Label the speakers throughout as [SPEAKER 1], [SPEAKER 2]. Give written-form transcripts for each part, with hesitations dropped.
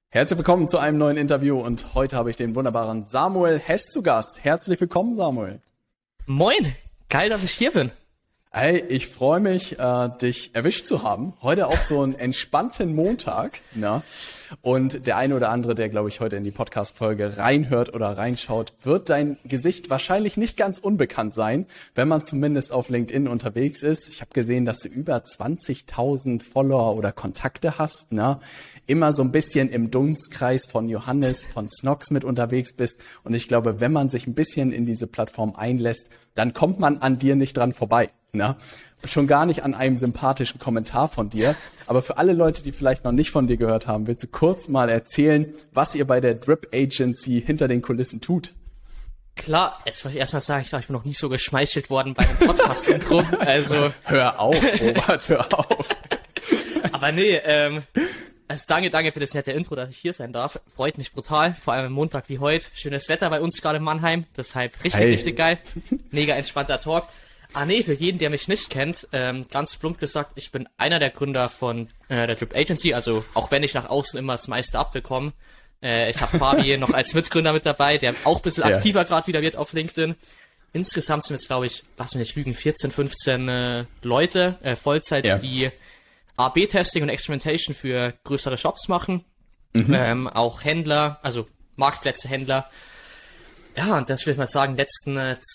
[SPEAKER 1] Herzlich willkommen zu einem neuen Interview und heute habe ich den wunderbaren Samuel Hess zu Gast. Herzlich willkommen, Samuel.
[SPEAKER 2] Moin, geil, dass ich hier bin.
[SPEAKER 1] Hey, ich freue mich, dich erwischt zu haben. Heute auch so einen entspannten Montag, ne? Und der eine oder andere, der, glaube ich, heute in die Podcast-Folge reinhört oder reinschaut, wird dein Gesicht wahrscheinlich nicht ganz unbekannt sein, wenn man zumindest auf LinkedIn unterwegs ist. Ich habe gesehen, dass du über 20.000 Follower oder Kontakte hast, ne? Immer so ein bisschen im Dunstkreis von Johannes, von Snox mit unterwegs bist. Und ich glaube, wenn man sich ein bisschen in diese Plattform einlässt, dann kommt man an dir nicht dran vorbei. Na, schon gar nicht an einem sympathischen Kommentar von dir. Aber für alle Leute, die vielleicht noch nicht von dir gehört haben, willst du kurz mal erzählen, was ihr bei der Drip Agency hinter den Kulissen tut?
[SPEAKER 2] Klar, jetzt wollte ich erstmal sagen, ich glaube, ich bin noch nie so geschmeichelt worden bei einem Podcast-Intro. Also
[SPEAKER 1] Hör auf, Robert, hör auf.
[SPEAKER 2] Aber nee, also danke für das nette Intro, dass ich hier sein darf. Freut mich brutal, vor allem am Montag wie heute. Schönes Wetter bei uns gerade in Mannheim, deshalb richtig geil. Mega entspannter Talk. Ah nee, für jeden, der mich nicht kennt, ganz plump gesagt, ich bin einer der Gründer von der Drip Agency, also auch wenn ich nach außen immer das meiste abbekomme. Ich habe Fabi noch als Mitgründer mit dabei, der auch ein bisschen aktiver gerade wieder wird auf LinkedIn. Insgesamt sind jetzt, glaube ich, lass mich nicht lügen, 14, 15 Leute, Vollzeit, die A/B-Testing und Experimentation für größere Shops machen. Auch Händler, also Marktplätze, Händler. Ja, und das will ich mal sagen, letzten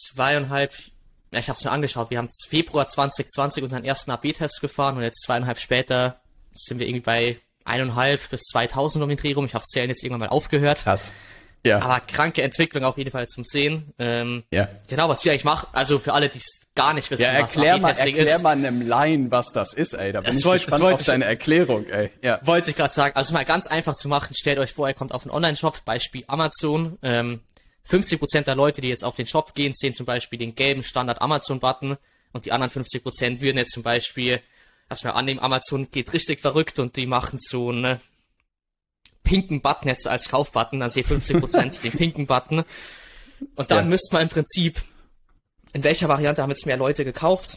[SPEAKER 2] ich habe es mir angeschaut, wir haben Februar 2020 unseren ersten A/B-Test gefahren und jetzt 2,5 später sind wir irgendwie bei 1.500 bis 2.000 um den Dreh rum. Ich habe Zählen jetzt irgendwann mal aufgehört.
[SPEAKER 1] Krass. Ja.
[SPEAKER 2] Aber kranke Entwicklung auf jeden Fall zum Sehen. Genau, was wir eigentlich machen, also für alle, die es gar nicht wissen, was A/B-Testing ist.
[SPEAKER 1] Erklär mal einem Laien, was das ist, ey. Da bin ich gespannt auf deine Erklärung, ey. Ja.
[SPEAKER 2] Wollte ich gerade sagen. Also mal ganz einfach zu machen, stellt euch vor, ihr kommt auf einen Online-Shop, Beispiel Amazon, 50% der Leute, die jetzt auf den Shop gehen, sehen zum Beispiel den gelben Standard-Amazon-Button und die anderen 50% würden jetzt zum Beispiel, dass wir annehmen, Amazon geht richtig verrückt und die machen so einen pinken Button jetzt als Kaufbutton, dann seht 50% den pinken Button und dann müsste man im Prinzip, in welcher Variante haben jetzt mehr Leute gekauft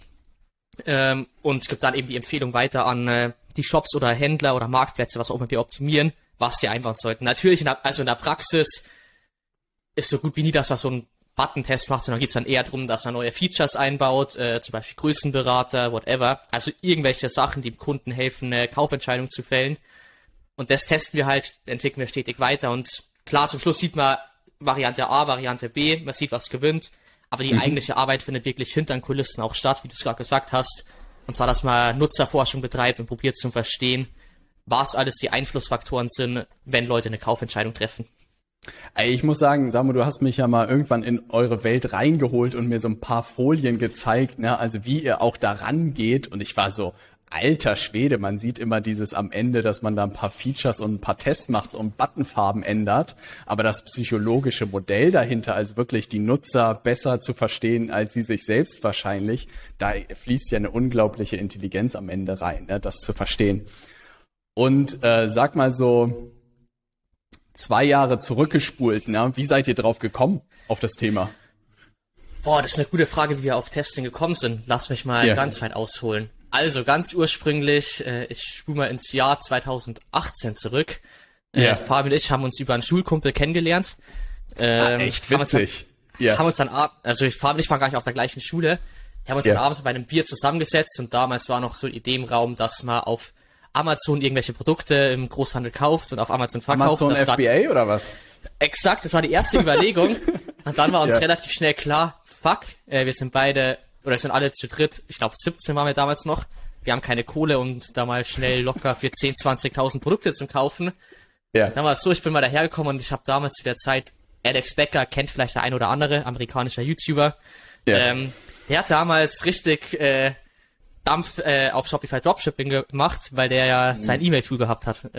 [SPEAKER 2] und gibt dann eben die Empfehlung weiter an die Shops oder Händler oder Marktplätze, was auch immer wir optimieren, was die einbauen sollten. Natürlich, in der Praxis ist so gut wie nie das, was so ein Button-Test macht, sondern geht es dann eher darum, dass man neue Features einbaut, zum Beispiel Größenberater, whatever. Also irgendwelche Sachen, die dem Kunden helfen, eine Kaufentscheidung zu fällen. Und das testen wir halt, entwickeln wir stetig weiter. Und klar, zum Schluss sieht man Variante A, Variante B, man sieht, was gewinnt. Aber die eigentliche Arbeit findet wirklich hinter den Kulissen auch statt, wie du es gerade gesagt hast. Und zwar, dass man Nutzerforschung betreibt und probiert zu verstehen, was alles die Einflussfaktoren sind, wenn Leute eine Kaufentscheidung treffen.
[SPEAKER 1] Ich muss sagen, Samu, du hast mich ja mal irgendwann in eure Welt reingeholt und mir so ein paar Folien gezeigt, ne, also wie ihr auch da rangeht. Und ich war so, alter Schwede, man sieht immer dieses am Ende, dass man da ein paar Features und ein paar Tests macht und Buttonfarben ändert. Aber das psychologische Modell dahinter, also wirklich die Nutzer besser zu verstehen als sie sich selbst wahrscheinlich, da fließt ja eine unglaubliche Intelligenz am Ende rein, ne, das zu verstehen. Und sag mal so, 2 Jahre zurückgespult, ne? Wie seid ihr drauf gekommen auf das Thema?
[SPEAKER 2] Boah, das ist eine gute Frage, wie wir auf Testing gekommen sind. Lass mich mal ganz weit ausholen. Also ganz ursprünglich, ich spule mal ins Jahr 2018 zurück. Fabi und ich haben uns über einen Schulkumpel kennengelernt.
[SPEAKER 1] Echt witzig.
[SPEAKER 2] Haben uns dann, also Fabi und ich waren gar nicht auf der gleichen Schule. Wir haben uns dann abends bei einem Bier zusammengesetzt und damals war noch so die Idee im Raum, dass man auf Amazon irgendwelche Produkte im Großhandel kauft und auf Amazon verkauft.
[SPEAKER 1] Amazon FBA oder was?
[SPEAKER 2] Exakt, das war die erste Überlegung. Und dann war uns relativ schnell klar, wir sind sind alle zu dritt, ich glaube 17 waren wir damals noch. Wir haben keine Kohle, um da mal schnell locker für 10.000, 20.000 Produkte zu kaufen. Ja. Dann war es so, ich bin mal dahergekommen und ich habe damals zu der Zeit, Alex Becker kennt vielleicht der ein oder andere, amerikanischer YouTuber. Ja. Der hat damals richtig Dampf auf Shopify Dropshipping gemacht, weil der ja sein E-Mail-Tool gehabt hat.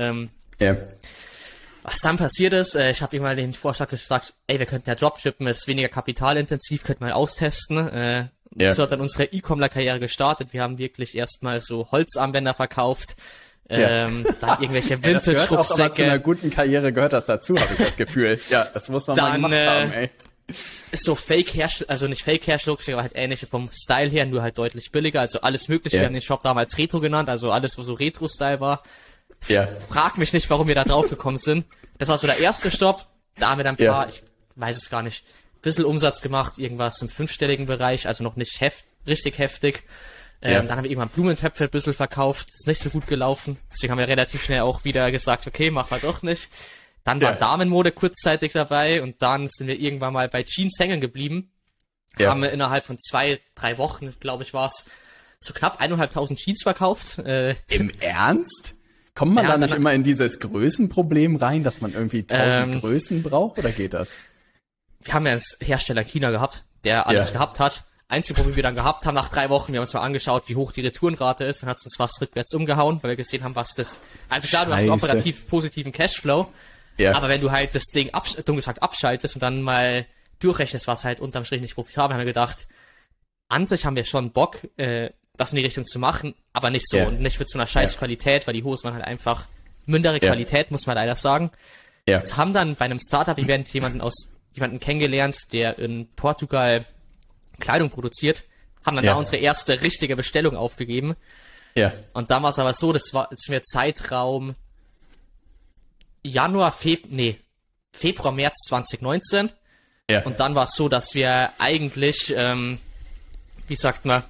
[SPEAKER 2] Was dann passiert ist, ich habe ihm mal den Vorschlag gesagt, wir könnten ja Dropshippen, ist weniger kapitalintensiv, könnten wir austesten. So hat dann unsere E-Commerce-Karriere gestartet. Wir haben wirklich erstmal so Holzarmbänder verkauft, dann irgendwelche Vintage-Rucksäcke.
[SPEAKER 1] Aber zu einer guten Karriere gehört das dazu, habe ich das Gefühl. Ja, das muss man dann, mal gemacht haben, ey.
[SPEAKER 2] So Fake-Hersteller, also nicht Fake-Hersteller, aber halt ähnliche vom Style her, nur halt deutlich billiger. Also alles mögliche. Wir haben den Shop damals Retro genannt, also alles, wo so Retro-Style war. Frag mich nicht, warum wir da drauf gekommen sind. Das war so der erste Stopp. Da haben wir dann ein paar, ich weiß es gar nicht, ein bisschen Umsatz gemacht, irgendwas im 5-stelligen Bereich, also noch nicht richtig heftig. Dann haben wir irgendwann Blumentöpfe ein bisschen verkauft, ist nicht so gut gelaufen. Deswegen haben wir relativ schnell auch wieder gesagt, okay, machen wir doch nicht. Dann war Damenmode kurzzeitig dabei und dann sind wir irgendwann mal bei Jeans hängen geblieben. Haben wir innerhalb von 2-3 Wochen, glaube ich, war es, so knapp 1.500 Jeans verkauft.
[SPEAKER 1] Im Ernst? Kommt man da nicht immer in dieses Größenproblem rein, dass man irgendwie 1000 Größen braucht, oder geht das?
[SPEAKER 2] Wir haben ja einen Hersteller China gehabt, der alles gehabt hat. Einzige Problem, wir dann gehabt haben nach 3 Wochen, wir haben uns mal angeschaut, wie hoch die Retourenrate ist, dann hat es uns fast rückwärts umgehauen, weil wir gesehen haben, was das... Also klar, du hast einen operativ positiven Cashflow, aber wenn du halt das Ding dumm gesagt abschaltest und dann mal durchrechnest, was halt unterm Strich nicht profitabel, haben wir gedacht, an sich haben wir schon Bock, das in die Richtung zu machen, aber nicht so und nicht mit so einer scheiß Qualität, weil die Hosen waren halt einfach mindere Qualität, muss man leider sagen. Das haben dann bei einem Startup-Event jemanden kennengelernt, der in Portugal Kleidung produziert, haben dann da unsere erste richtige Bestellung aufgegeben. Und dann war es aber so, das war jetzt mir Zeitraum Februar, März 2019. Und dann war es so, dass wir eigentlich, wie sagt man,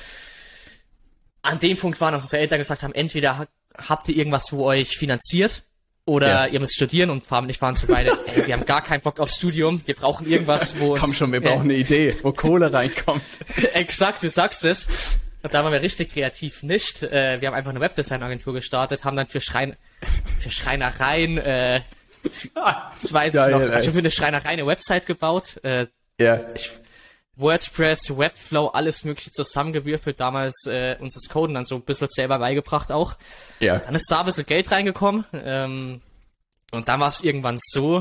[SPEAKER 2] an dem Punkt waren, dass unsere Eltern gesagt haben, entweder habt ihr irgendwas, wo euch finanziert, oder ihr müsst studieren, und Farben und ich waren so beide, wir haben gar keinen Bock aufs Studium, wir brauchen irgendwas, wo uns...
[SPEAKER 1] Komm schon, wir brauchen eine Idee, wo Kohle reinkommt.
[SPEAKER 2] Exakt, du sagst es. Und da waren wir richtig kreativ nicht. Wir haben einfach eine Webdesign-Agentur gestartet, haben dann für Schreinereien, für eine Schreinerei eine Website gebaut. WordPress, Webflow, alles mögliche zusammengewürfelt, damals uns das Coden dann so ein bisschen selber beigebracht auch. Dann ist da ein bisschen Geld reingekommen und dann war es irgendwann so,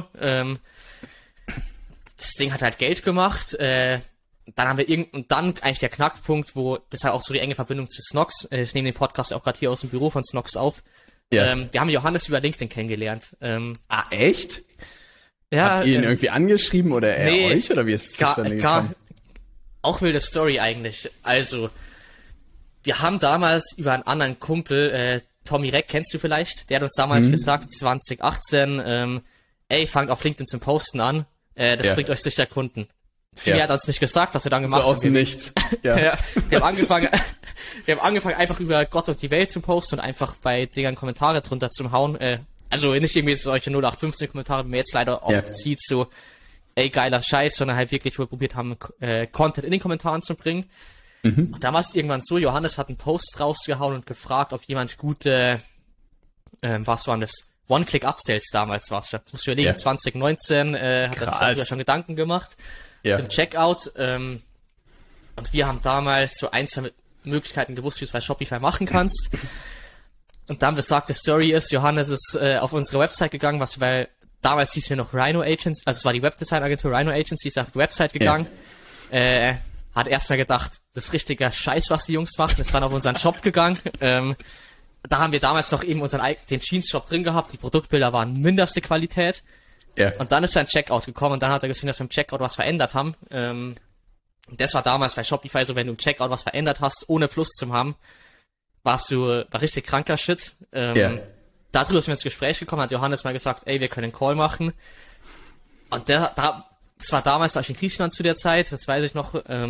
[SPEAKER 2] das Ding hat halt Geld gemacht, dann haben wir und dann eigentlich der Knackpunkt, wo das halt auch so die enge Verbindung zu Snox, ich nehme den Podcast auch gerade hier aus dem Büro von Snox auf, wir haben Johannes über LinkedIn kennengelernt.
[SPEAKER 1] Echt?
[SPEAKER 2] Ja.
[SPEAKER 1] Habt ihr ihn irgendwie angeschrieben oder er euch, oder wie ist es zustande gekommen?
[SPEAKER 2] Auch wilde Story eigentlich. Also, wir haben damals über einen anderen Kumpel, Tommy Reck, kennst du vielleicht? Der hat uns damals gesagt, 2018, fangt auf LinkedIn zum Posten an, das bringt euch sicher Kunden. Viel hat uns nicht gesagt, was wir dann gemacht haben.
[SPEAKER 1] So aus dem Nichts.
[SPEAKER 2] Wir haben angefangen einfach über Gott und die Welt zu posten und einfach bei Dingern Kommentare drunter zu hauen. Also nicht irgendwie solche 0815 Kommentare, wie man jetzt leider oft sieht, so geiler Scheiß, sondern halt wirklich, wo wir probiert haben, Content in den Kommentaren zu bringen. Und da war es irgendwann so, Johannes hat einen Post rausgehauen und gefragt, ob jemand gute, was waren das? One-Click-Upsells damals war es schon. Das musst du überlegen, 2019 hat er sich darüber schon Gedanken gemacht. Im Checkout. Und wir haben damals so 2 Möglichkeiten gewusst, wie du es bei Shopify machen kannst. Und dann besagte Story ist, Johannes ist auf unsere Website gegangen, damals hieß wir noch Rhino Agency, also es war die Webdesign-Agentur Rhino Agency, ist auf die Website gegangen, hat erstmal gedacht, das ist richtiger Scheiß, was die Jungs machen, ist dann auf unseren Shop gegangen, da haben wir damals noch eben den Jeans-Shop drin gehabt, die Produktbilder waren mindeste Qualität, und dann ist er in Checkout gekommen und dann hat er gesehen, dass wir im Checkout was verändert haben, das war damals bei Shopify so, wenn du im Checkout was verändert hast, ohne Plus zu haben, war richtig kranker Shit, darüber sind wir ins Gespräch gekommen, hat Johannes mal gesagt, wir können einen Call machen. Und das war damals, war ich in Griechenland zu der Zeit, das weiß ich noch,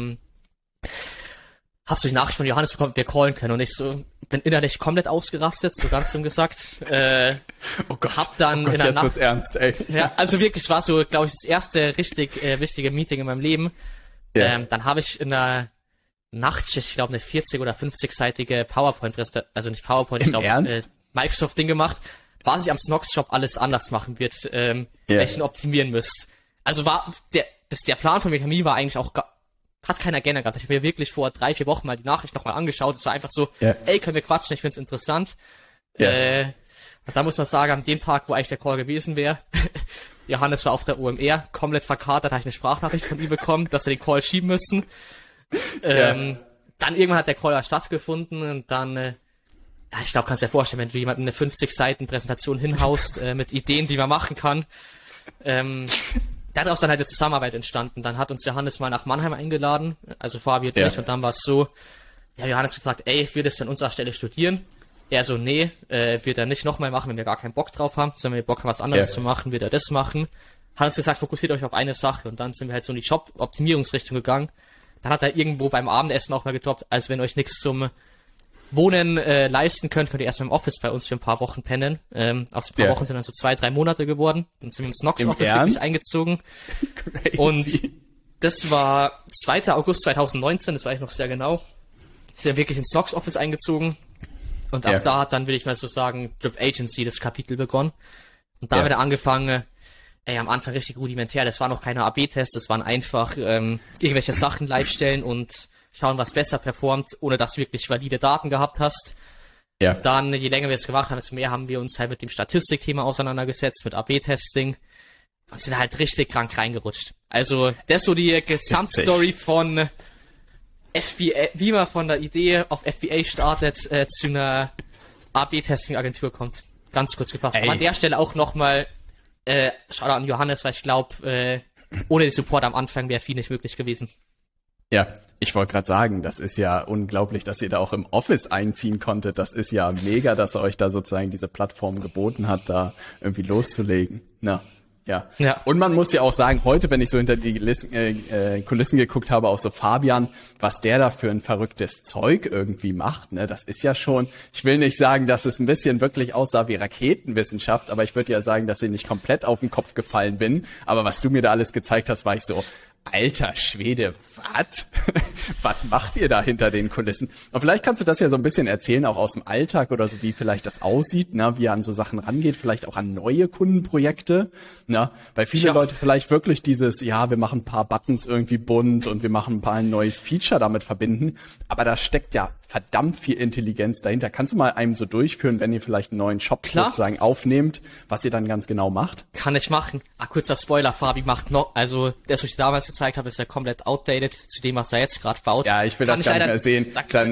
[SPEAKER 2] hab so die Nachricht von Johannes bekommen, wir callen können. Und ich bin innerlich komplett ausgerastet, so ganz dumm gesagt.
[SPEAKER 1] Oh Gott,
[SPEAKER 2] hab dann in der
[SPEAKER 1] jetzt wird's ernst, ey.
[SPEAKER 2] Ja, also wirklich, es war so, glaube ich, das erste richtig wichtige Meeting in meinem Leben. Dann habe ich in der Nachtschicht, ich glaube, eine 40- oder 50-seitige PowerPoint-Präsentation, also nicht PowerPoint, ich glaube, Microsoft-Ding gemacht, was ich am Snox-Shop alles anders machen wird, welchen optimieren müsst. Also der Plan von Mikami war eigentlich auch, hat keiner gerne gehabt. Ich habe mir wirklich vor 3-4 Wochen mal die Nachricht nochmal angeschaut. Es war einfach so, können wir quatschen, ich find's interessant. Und da muss man sagen, an dem Tag, wo eigentlich der Call gewesen wäre, Johannes war auf der OMR, komplett verkatert, habe ich eine Sprachnachricht von ihm bekommen, dass wir den Call schieben müssen. Dann irgendwann hat der Call stattgefunden und dann, ich glaube, kannst dir vorstellen, wenn du jemanden eine 50 Seiten Präsentation hinhaust, mit Ideen, die man machen kann, daraus dann halt eine Zusammenarbeit entstanden. Dann hat uns Johannes mal nach Mannheim eingeladen, also Fabi und ich, und dann war es so, Johannes gefragt, würdest du an unserer Stelle studieren? Er so, nee, wird er nicht nochmal machen, wenn wir gar keinen Bock drauf haben, sondern wenn wir Bock haben, was anderes zu machen, wird er das machen. Hat uns gesagt, fokussiert euch auf eine Sache. Und dann sind wir halt so in die Job-Optimierungsrichtung gegangen. Dann hat er irgendwo beim Abendessen auch mal gedroppt, also wenn euch nichts zum Wohnen leisten könnt ihr erstmal im Office bei uns für ein paar Wochen pennen. Aus ein paar Wochen sind dann so 2-3 Monate geworden. Dann sind wir ins Nox-Office wirklich eingezogen. Und das war 2. August 2019, das war ich noch sehr genau. Sind wir wirklich ins Nox-Office eingezogen. Und ab da hat dann, will ich mal so sagen, Drip Agency das Kapitel begonnen. Und da haben wir dann angefangen, am Anfang richtig rudimentär. Das waren noch keine AB-Tests, das waren einfach irgendwelche Sachen live stellen und schauen, was besser performt, ohne dass du wirklich valide Daten gehabt hast. Ja. Dann, je länger wir es gemacht haben, desto mehr haben wir uns halt mit dem Statistikthema auseinandergesetzt, mit AB-Testing und sind halt richtig krank reingerutscht. Also, das ist so die Gesamtstory von FBA, wie man von der Idee auf FBA startet, zu einer AB-Testing-Agentur kommt. Ganz kurz gefasst. Aber an der Stelle auch nochmal Shoutout an Johannes, weil ich glaube, ohne den Support am Anfang wäre viel nicht möglich gewesen.
[SPEAKER 1] Ja, ich wollte gerade sagen, das ist ja unglaublich, dass ihr da auch im Office einziehen konntet. Das ist ja mega, dass er euch da sozusagen diese Plattform geboten hat, da irgendwie loszulegen. Na, ja. Und man muss ja auch sagen, heute, wenn ich so hinter die Kulissen geguckt habe, auch so Fabian, was der da für ein verrücktes Zeug irgendwie macht, ne, das ist ja schon, ich will nicht sagen, dass es ein bisschen wirklich aussah wie Raketenwissenschaft, aber ich würde ja sagen, dass ich nicht komplett auf den Kopf gefallen bin. Aber was du mir da alles gezeigt hast, war ich so, alter Schwede, was? Was macht ihr da hinter den Kulissen? Und vielleicht kannst du das ja so ein bisschen erzählen, auch aus dem Alltag oder so, wie vielleicht das aussieht, ne, wie er an so Sachen rangeht, vielleicht auch an neue Kundenprojekte, ne, weil viele Leute vielleicht wirklich dieses, ja, wir machen ein paar Buttons irgendwie bunt und wir machen ein neues Feature damit verbinden, aber da steckt ja verdammt viel Intelligenz dahinter. Kannst du mal einem so durchführen, wenn ihr vielleicht einen neuen Shop sozusagen aufnehmt, was ihr dann ganz genau macht?
[SPEAKER 2] Kann ich machen. Kurzer Spoiler, Fabi macht noch, also das, was ich damals gezeigt habe, ist ja komplett outdated zu dem, was er jetzt gerade baut.
[SPEAKER 1] Ja, ich will das gar nicht mehr sehen.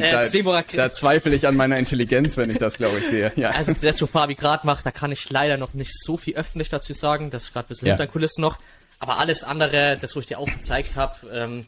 [SPEAKER 1] Da zweifle ich an meiner Intelligenz, wenn ich das, glaube ich, sehe. Ja.
[SPEAKER 2] Also das, was Fabi gerade macht, da kann ich leider noch nicht so viel öffentlich dazu sagen. Das ist gerade ein bisschen hinter Kulissen noch. Aber alles andere, das, wo ich dir auch gezeigt habe,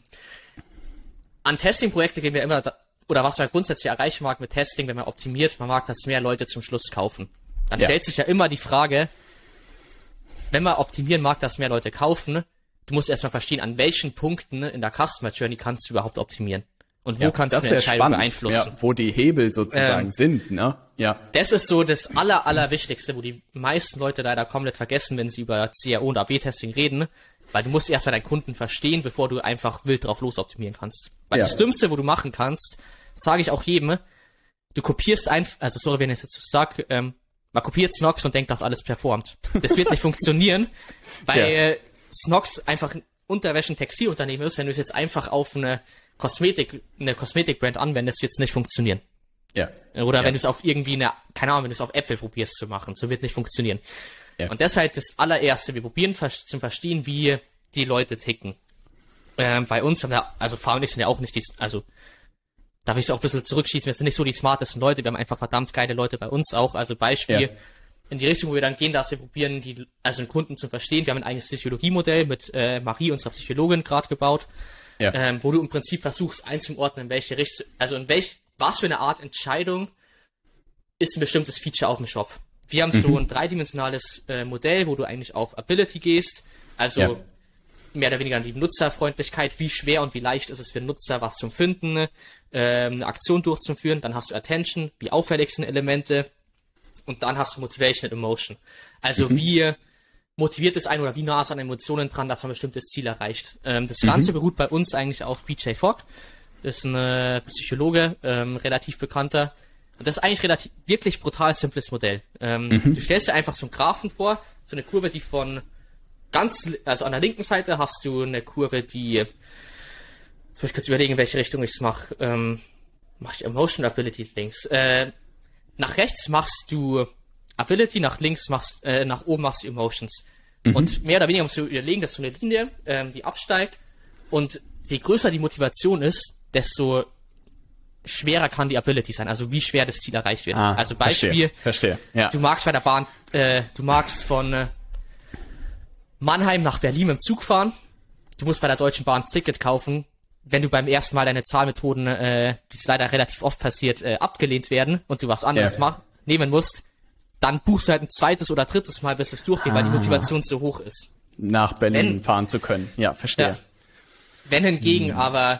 [SPEAKER 2] an Testing-Projekte gehen wir immer, oder was man grundsätzlich erreichen mag mit Testing, wenn man optimiert, man mag, dass mehr Leute zum Schluss kaufen. Dann stellt sich ja immer die Frage, wenn man optimieren mag, dass mehr Leute kaufen, du musst erstmal verstehen, an welchen Punkten in der Customer Journey kannst du überhaupt optimieren. Und wo kannst du eine Entscheidung beeinflussen.
[SPEAKER 1] Ja, wo die Hebel sozusagen sind, ne? Ja.
[SPEAKER 2] Das ist so das Allerwichtigste, wo die meisten Leute leider komplett vergessen, wenn sie über CRO und AB-Testing reden, weil du musst erstmal deinen Kunden verstehen, bevor du einfach wild drauf losoptimieren kannst. Weil das Dümmste, wo du machen kannst, sage ich auch jedem, du kopierst einfach, also sorry, wenn ich jetzt sage, man kopiert Snox und denkt, dass alles performt. Das wird nicht funktionieren, weil Snox einfach ein Unterwäschen-Textilunternehmen ist. Wenn du es jetzt einfach auf eine Kosmetikbrand anwendest, wird es nicht funktionieren. Ja. Oder wenn du es auf irgendwie keine Ahnung, wenn du es auf Äpfel probierst zu machen, so wird nicht funktionieren. Ja. Und deshalb das allererste, wir probieren zum Verstehen, wie die Leute ticken. Bei uns haben wir, also Fabi und ich sind ja auch nicht da will ich auch ein bisschen zurückschießen, wir sind nicht so die smartesten Leute, wir haben einfach verdammt geile Leute bei uns auch, also Beispiel, in die Richtung, wo wir dann gehen, dass wir probieren, den Kunden zu verstehen. Wir haben ein eigenes Psychologiemodell mit Marie, unserer Psychologin, gerade gebaut, wo du im Prinzip versuchst einzuordnen, in welche Richtung, also was für eine Art Entscheidung ist ein bestimmtes Feature auf dem Shop. Wir haben so ein dreidimensionales Modell, wo du eigentlich auf Ability gehst, also mehr oder weniger die Nutzerfreundlichkeit, wie schwer und wie leicht ist es für Nutzer, was zum Finden, eine Aktion durchzuführen. Dann hast du Attention, wie auffällig sind Elemente, und dann hast du Motivation and Emotion. Also wie motiviert es einen oder wie nah ist an Emotionen dran, dass man ein bestimmtes Ziel erreicht. Das Ganze beruht bei uns eigentlich auf BJ Fogg. Das ist ein Psychologe, relativ bekannter. Und das ist eigentlich wirklich brutal simples Modell. Du stellst dir einfach so einen Graphen vor, so eine Kurve, die also an der linken Seite hast du eine Kurve, die, jetzt muss ich kurz überlegen, in welche Richtung ich es mache. Mache ich Emotion, Ability links. Nach rechts machst du Ability, nach oben machst du Emotions. Und mehr oder weniger musst du überlegen, dass so eine Linie, die absteigt. Und je größer die Motivation ist, desto schwerer kann die Ability sein. Also wie schwer das Ziel erreicht wird. Also Beispiel,
[SPEAKER 1] verstehe. Ja.
[SPEAKER 2] Du magst bei der Bahn, du magst von Mannheim nach Berlin im Zug fahren. Du musst bei der Deutschen Bahn das Ticket kaufen. wenn du beim ersten Mal deine Zahlmethoden, wie es leider relativ oft passiert, abgelehnt werden und du was anderes nehmen musst, dann buchst du halt ein zweites oder drittes Mal, bis es durchgeht, weil die Motivation so hoch ist.
[SPEAKER 1] Nach Berlin fahren zu können. Ja, verstehe. Ja.
[SPEAKER 2] Wenn hingegen aber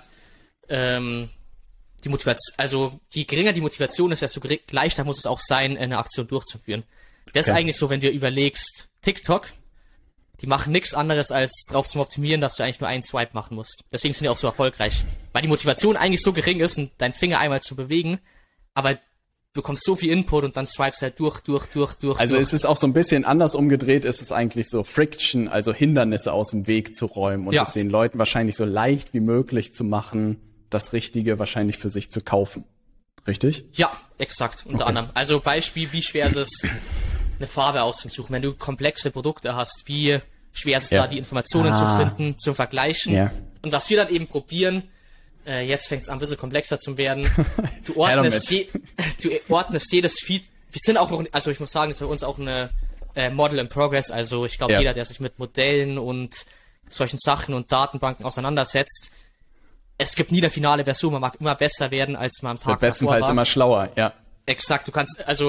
[SPEAKER 2] die Motivation, also je geringer die Motivation ist, desto leichter muss es auch sein, eine Aktion durchzuführen. Das ist eigentlich so, wenn du überlegst, TikTok, die machen nichts anderes, als drauf zum Optimieren, dass du eigentlich nur einen Swipe machen musst. Deswegen sind die auch so erfolgreich. Weil die Motivation eigentlich so gering ist, deinen Finger einmal zu bewegen, aber du bekommst so viel Input und dann swipes halt durch.
[SPEAKER 1] Also es ist auch so ein bisschen anders umgedreht, ist es eigentlich so Friction, also Hindernisse aus dem Weg zu räumen und es den Leuten wahrscheinlich so leicht wie möglich zu machen, das Richtige wahrscheinlich für sich zu kaufen. Richtig?
[SPEAKER 2] Ja, exakt, unter anderem. Also Beispiel, wie schwer ist es, eine Farbe auszusuchen, wenn du komplexe Produkte hast, wie schwer ist es da, die Informationen zu finden, zu vergleichen. Ja. Und was wir dann eben probieren, jetzt fängt es an, ein bisschen komplexer zu werden. Du ordnest jedes Feed. Wir sind auch noch, also ich muss sagen, das ist für uns auch eine Model in Progress. Also ich glaube, jeder, der sich mit Modellen und solchen Sachen und Datenbanken auseinandersetzt, es gibt nie eine finale Version. Man mag immer besser werden, als man am Tag davor war.
[SPEAKER 1] Bestenfalls immer schlauer, ja.
[SPEAKER 2] Exakt, du kannst, also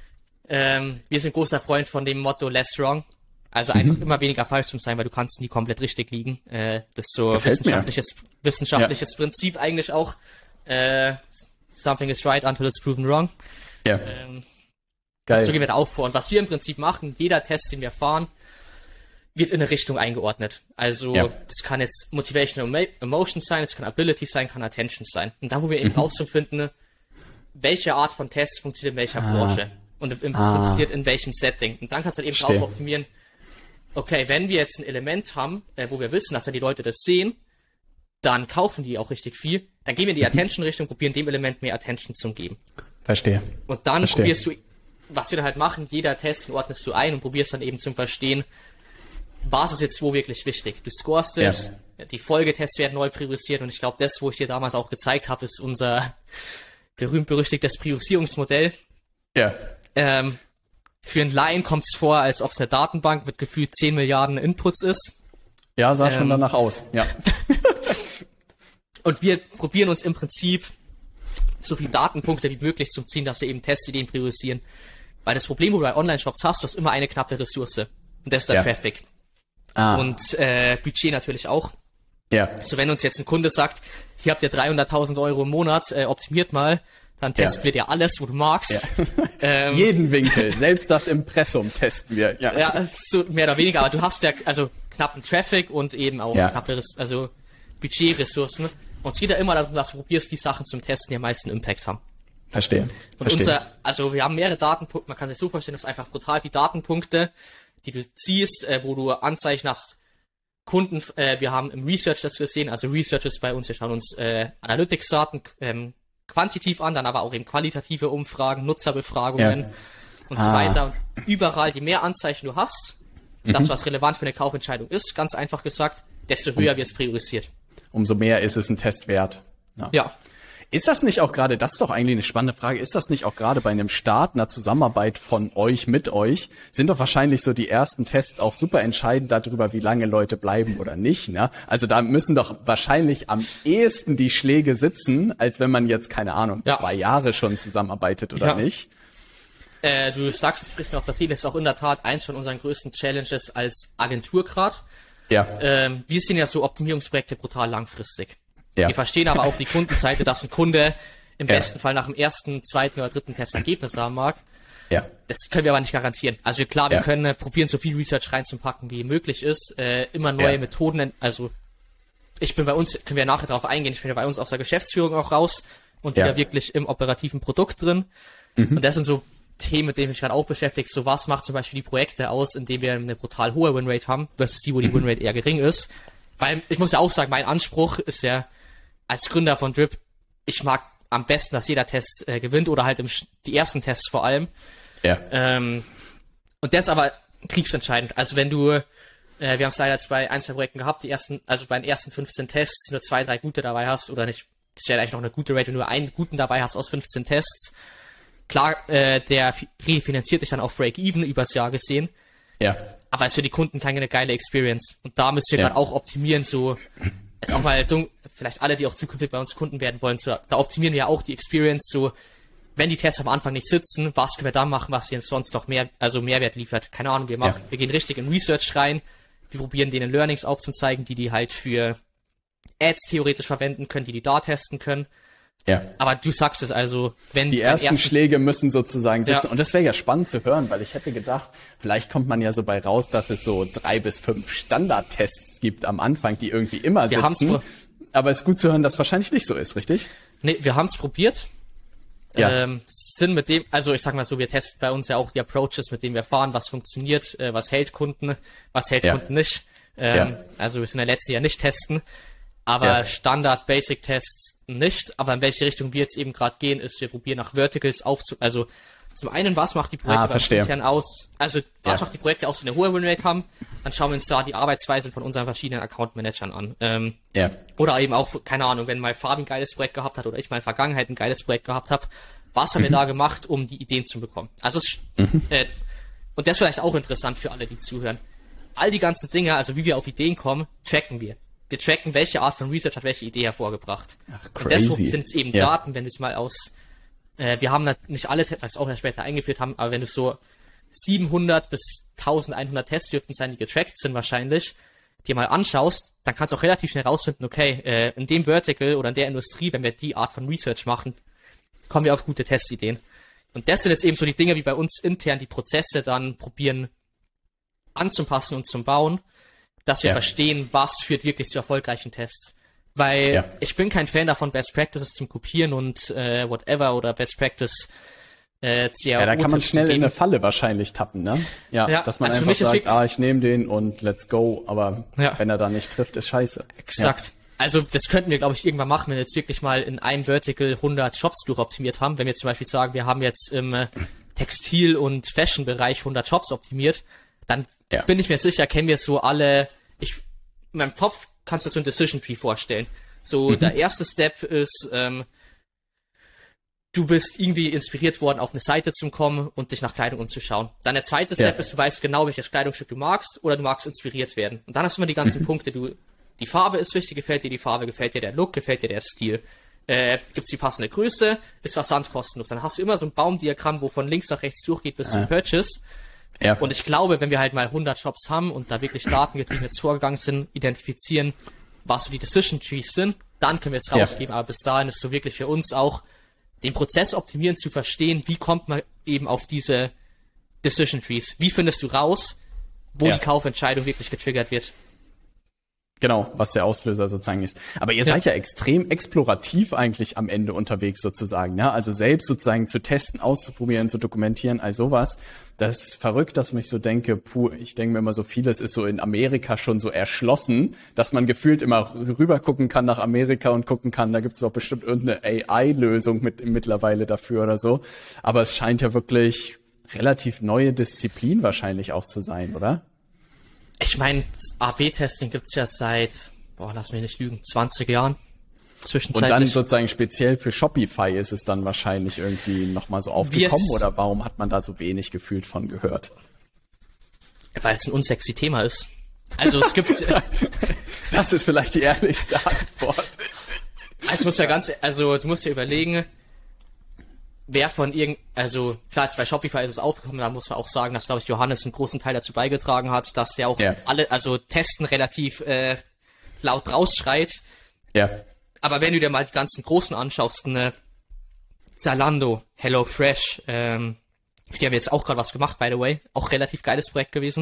[SPEAKER 2] wir sind großer Freund von dem Motto Less Wrong. Also einfach immer weniger falsch zu sein, weil du kannst nie komplett richtig liegen. Das ist so wissenschaftliches Prinzip eigentlich auch. Something is right until it's proven wrong.
[SPEAKER 1] Ja.
[SPEAKER 2] Geil. So gehen wir da auch vor. Und was wir im Prinzip machen, jeder Test, den wir fahren, wird in eine Richtung eingeordnet. Also das kann jetzt Motivational Emotions sein, es kann Ability sein, kann Attention sein. Und da, wo wir eben rauszufinden, welche Art von Tests funktioniert in welcher Branche und funktioniert in welchem Setting. Und dann kannst du halt eben drauf optimieren, okay, wenn wir jetzt ein Element haben, wo wir wissen, dass wenn die Leute das sehen, dann kaufen die auch richtig viel, dann gehen wir in die Attention-Richtung, probieren dem Element mehr Attention zu geben.
[SPEAKER 1] Verstehe.
[SPEAKER 2] Und dann probierst du, was wir dann halt machen, jeder Test ordnest du ein und probierst dann eben zu verstehen, was ist jetzt wo wirklich wichtig. Du scorest es, die Folgetests werden neu priorisiert und ich glaube, das, wo ich dir damals auch gezeigt habe, ist unser berühmt-berüchtigtes Priorisierungsmodell.
[SPEAKER 1] Ja.
[SPEAKER 2] Für einen Laien kommt es vor, als ob es eine Datenbank mit gefühlt 10 Milliarden Inputs ist.
[SPEAKER 1] Ja, sah schon danach aus, ja.
[SPEAKER 2] Und wir probieren uns im Prinzip so viele Datenpunkte wie möglich zu ziehen, dass wir eben Testideen priorisieren. Weil das Problem, wo du bei Online-Shops hast, du hast immer eine knappe Ressource. Und das ist der Traffic. Und Budget natürlich auch.
[SPEAKER 1] Ja.
[SPEAKER 2] So, wenn uns jetzt ein Kunde sagt, hier habt ihr 300.000 Euro im Monat, optimiert mal, dann testen wir dir alles, wo du magst.
[SPEAKER 1] Ja. Jeden Winkel, selbst das Impressum testen wir.
[SPEAKER 2] Ja, so mehr oder weniger, aber du hast ja also knappen Traffic und eben auch knappe Budgetressourcen. Und es geht ja immer darum, dass du probierst, die Sachen zum Testen, die am meisten Impact haben.
[SPEAKER 1] Verstehe.
[SPEAKER 2] Und also wir haben mehrere Datenpunkte, man kann sich so vorstellen, das ist einfach brutal viele Datenpunkte, die du ziehst, wo du Anzeichen hast, Kunden, wir haben im Research das gesehen, also Research ist bei uns, wir schauen uns Analytics-Daten quantitativ an, dann aber auch eben qualitative Umfragen, Nutzerbefragungen und so weiter. Und überall, je mehr Anzeichen du hast, das, was relevant für eine Kaufentscheidung ist, ganz einfach gesagt, desto höher wird es priorisiert.
[SPEAKER 1] Umso mehr ist es ein Test wert.
[SPEAKER 2] Ja.
[SPEAKER 1] Ist das nicht auch gerade, das ist doch eigentlich eine spannende Frage, ist das nicht auch gerade bei einem Start, einer Zusammenarbeit von euch mit euch, sind doch wahrscheinlich so die ersten Tests auch super entscheidend darüber, wie lange Leute bleiben oder nicht, ne? Also da müssen doch wahrscheinlich am ehesten die Schläge sitzen, als wenn man jetzt, keine Ahnung, 2 Jahre schon zusammenarbeitet oder nicht.
[SPEAKER 2] Du sagst, du sprichst mir aus der Seele, das ist auch in der Tat eins von unseren größten Challenges als Agentur gerade.
[SPEAKER 1] Ja.
[SPEAKER 2] Wir sind ja so Optimierungsprojekte brutal langfristig.
[SPEAKER 1] Ja.
[SPEAKER 2] Wir verstehen aber auch die Kundenseite, dass ein Kunde im besten Fall nach dem ersten, zweiten oder dritten Test Ergebnisse haben mag.
[SPEAKER 1] Ja.
[SPEAKER 2] Das können wir aber nicht garantieren. Also klar, wir können probieren, so viel Research reinzupacken, wie möglich ist. Immer neue Methoden. Also ich bin bei uns, können wir nachher drauf eingehen, ich bin ja bei uns aus der Geschäftsführung auch raus und wieder wirklich im operativen Produkt drin. Und das sind so Themen, mit denen ich gerade auch beschäftigt. So was macht zum Beispiel die Projekte aus, indem wir eine brutal hohe Winrate haben. Das ist die, wo die Winrate eher gering ist. Weil ich muss ja auch sagen, mein Anspruch ist ja, als Gründer von Drip, ich mag am besten, dass jeder Test gewinnt oder halt die ersten Tests vor allem.
[SPEAKER 1] Ja.
[SPEAKER 2] Und das ist aber kriegsentscheidend. Also wenn du, wir haben es leider bei 1, 2 Projekten gehabt, bei den ersten 15 Tests nur 2, 3 gute dabei hast oder nicht, das ist ja eigentlich noch eine gute Rate, wenn du nur einen guten dabei hast aus 15 Tests. Klar, der refinanziert dich dann auf Break-Even übers Jahr gesehen.
[SPEAKER 1] Ja.
[SPEAKER 2] Aber es ist für die Kunden keine geile Experience. Und da müssen wir gerade auch optimieren, so jetzt auch mal vielleicht alle, die auch zukünftig bei uns Kunden werden wollen, so, da optimieren wir auch die Experience, so, wenn die Tests am Anfang nicht sitzen, was können wir da machen, was uns sonst noch Mehrwert liefert. Keine Ahnung, wir gehen richtig in Research rein, wir probieren denen Learnings aufzuzeigen, die halt für Ads theoretisch verwenden können, die da testen können.
[SPEAKER 1] Ja.
[SPEAKER 2] Aber du sagst es also, wenn
[SPEAKER 1] die ersten Schläge müssen sozusagen sitzen. Ja. Und das wäre ja spannend zu hören, weil ich hätte gedacht, vielleicht kommt man ja so bei raus, dass es so 3 bis 5 Standardtests gibt am Anfang, die irgendwie immer sitzen. Aber es ist gut zu hören, dass es wahrscheinlich nicht so ist, richtig?
[SPEAKER 2] Nee, wir haben es probiert.
[SPEAKER 1] Ja.
[SPEAKER 2] Sind mit dem, also ich sag mal so, wir testen bei uns ja auch die Approaches, mit denen wir fahren, was funktioniert, was hält Kunden, was hält Kunden nicht. Also wir sind ja letztes Jahr nicht testen. Aber Standard-Basic-Tests nicht. Aber in welche Richtung wir jetzt eben gerade gehen, ist, wir probieren nach Verticals also zum einen, was macht die Projekte intern aus? Also was macht die Projekte aus, die eine hohe Winrate haben? Dann schauen wir uns da die Arbeitsweise von unseren verschiedenen Account-Managern an. Oder eben auch, keine Ahnung, wenn mal Fabi ein geiles Projekt gehabt hat oder ich mal in der Vergangenheit ein geiles Projekt gehabt habe, was haben wir da gemacht, um die Ideen zu bekommen? Also und das ist vielleicht auch interessant für alle, die zuhören. All die ganzen Dinge, also wie wir auf Ideen kommen, tracken wir. Wir tracken, welche Art von Research hat welche Idee hervorgebracht.
[SPEAKER 1] Ach,
[SPEAKER 2] und deshalb sind es eben Daten, wenn du es mal wir haben nicht alle Tests, was wir auch erst später eingeführt haben, aber wenn du so 700 bis 1100 Tests dürften sein, die getrackt sind wahrscheinlich, dir mal anschaust, dann kannst du auch relativ schnell rausfinden, okay, in dem Vertical oder in der Industrie, wenn wir die Art von Research machen, kommen wir auf gute Testideen. Und das sind jetzt eben so die Dinge, wie bei uns intern die Prozesse dann probieren anzupassen und zu bauen, dass wir verstehen, was führt wirklich zu erfolgreichen Tests. Weil ich bin kein Fan davon, Best Practices zum Kopieren und whatever oder Best Practice
[SPEAKER 1] da kann man schnell in eine Falle wahrscheinlich tappen, ne? Ja, dass man also einfach sagt, ich nehme den und let's go, aber wenn er da nicht trifft, ist scheiße.
[SPEAKER 2] Exakt. Ja. Also das könnten wir, glaube ich, irgendwann machen, wenn wir jetzt wirklich mal in einem Vertical 100 Shops durchoptimiert haben. Wenn wir zum Beispiel sagen, wir haben jetzt im Textil- und Fashion-Bereich 100 Shops optimiert, dann bin ich mir sicher, kennen wir so alle. In meinem Kopf kannst du so ein Decision Tree vorstellen. So, der erste Step ist, du bist irgendwie inspiriert worden, auf eine Seite zu kommen und dich nach Kleidung umzuschauen. Dann der zweite Step ist, du weißt genau, welches Kleidungsstück du magst oder du magst inspiriert werden. Und dann hast du immer die ganzen Punkte. Die Farbe ist wichtig, gefällt dir die Farbe, gefällt dir der Look, gefällt dir der Stil. Gibt's die passende Größe, ist Versand kostenlos. Dann hast du immer so ein Baumdiagramm, wo von links nach rechts durchgeht bis zum Purchase. Ja. Und ich glaube, wenn wir halt mal 100 Shops haben und da wirklich datengetrieben jetzt vorgegangen sind, identifizieren, was so die Decision Trees sind, dann können wir es rausgeben. Aber bis dahin ist so wirklich für uns auch, den Prozess optimieren zu verstehen, wie kommt man eben auf diese Decision Trees? Wie findest du raus, wo die Kaufentscheidung wirklich getriggert wird?
[SPEAKER 1] Genau, was der Auslöser sozusagen ist. Aber ihr seid ja extrem explorativ eigentlich am Ende unterwegs sozusagen, ne? Also selbst sozusagen zu testen, auszuprobieren, zu dokumentieren, all sowas. Das ist verrückt, dass ich so denke, ich denke mir immer so vieles ist so in Amerika schon so erschlossen, dass man gefühlt immer rüber gucken kann nach Amerika und gucken kann, da gibt's doch bestimmt irgendeine AI-Lösung mittlerweile dafür oder so. Aber es scheint ja wirklich relativ neue Disziplin wahrscheinlich auch zu sein, oder?
[SPEAKER 2] Ich meine, A/B-Testing gibt's ja seit, lass mich nicht lügen, 20 Jahren. Zwischenzeitlich.
[SPEAKER 1] Und dann sozusagen speziell für Shopify ist es dann wahrscheinlich irgendwie nochmal so aufgekommen oder warum hat man da so wenig gefühlt von gehört?
[SPEAKER 2] Weil es ein unsexy Thema ist. Also es gibt...
[SPEAKER 1] Das ist vielleicht die ehrlichste Antwort.
[SPEAKER 2] Du musst ja überlegen, wer von also klar, jetzt bei Shopify ist es aufgekommen, da muss man auch sagen, dass, glaube ich, Johannes einen großen Teil dazu beigetragen hat, dass der auch Testen relativ laut rausschreit. Ja. Aber wenn du dir mal die ganzen Großen anschaust, Zalando, HelloFresh, die haben jetzt auch gerade was gemacht, by the way, auch relativ geiles Projekt gewesen.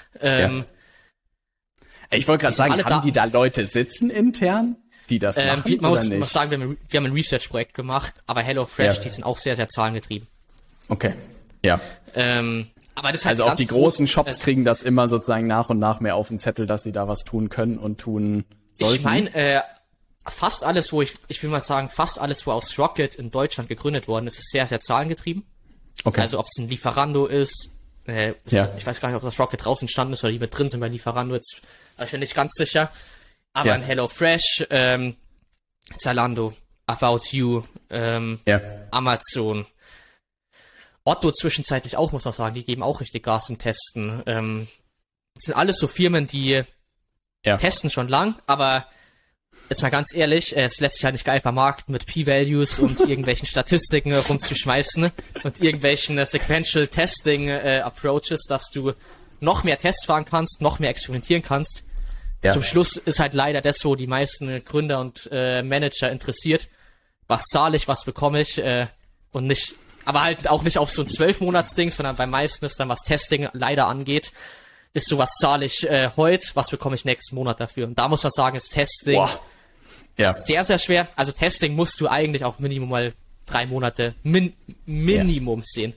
[SPEAKER 1] Ich wollte gerade sagen, haben die da Leute sitzen intern, die das machen
[SPEAKER 2] man muss sagen, wir haben ein Research-Projekt gemacht, aber HelloFresh, die sind auch sehr, sehr zahlengetrieben.
[SPEAKER 1] Okay, ja.
[SPEAKER 2] Aber das ist
[SPEAKER 1] halt also auch die großen Shops kriegen das immer sozusagen nach und nach mehr auf den Zettel, dass sie da was tun können und tun sollten.
[SPEAKER 2] Ich meine, fast alles, ich will mal sagen, fast alles, wo aus Rocket in Deutschland gegründet worden ist, ist sehr, sehr zahlengetrieben. Okay. Also ob es ein Lieferando ist, ich weiß gar nicht, ob das Rocket draußen entstanden ist oder die mit drin sind bei Lieferando jetzt, aber ich bin nicht ganz sicher. Aber ein HelloFresh, Zalando, About You, Amazon, Otto zwischenzeitlich auch, muss man sagen, die geben auch richtig Gas im Testen. Das sind alles so Firmen, die testen schon lang, aber jetzt mal ganz ehrlich, es lässt sich halt nicht geil vermarkten mit P-Values und irgendwelchen Statistiken rumzuschmeißen und irgendwelchen Sequential Testing Approaches, dass du noch mehr Tests fahren kannst, noch mehr experimentieren kannst. Ja. Zum Schluss ist halt leider das, wo die meisten Gründer und Manager interessiert. Was zahle ich, was bekomme ich und nicht, aber halt auch nicht auf so ein 12-Monats-Ding, sondern beim meisten ist dann, was Testing leider angeht, ist so, was zahle ich heute, was bekomme ich nächsten Monat dafür. Und da muss man sagen, ist Testing sehr, sehr schwer. Also Testing musst du eigentlich auf Minimum mal 3 Monate Minimum sehen.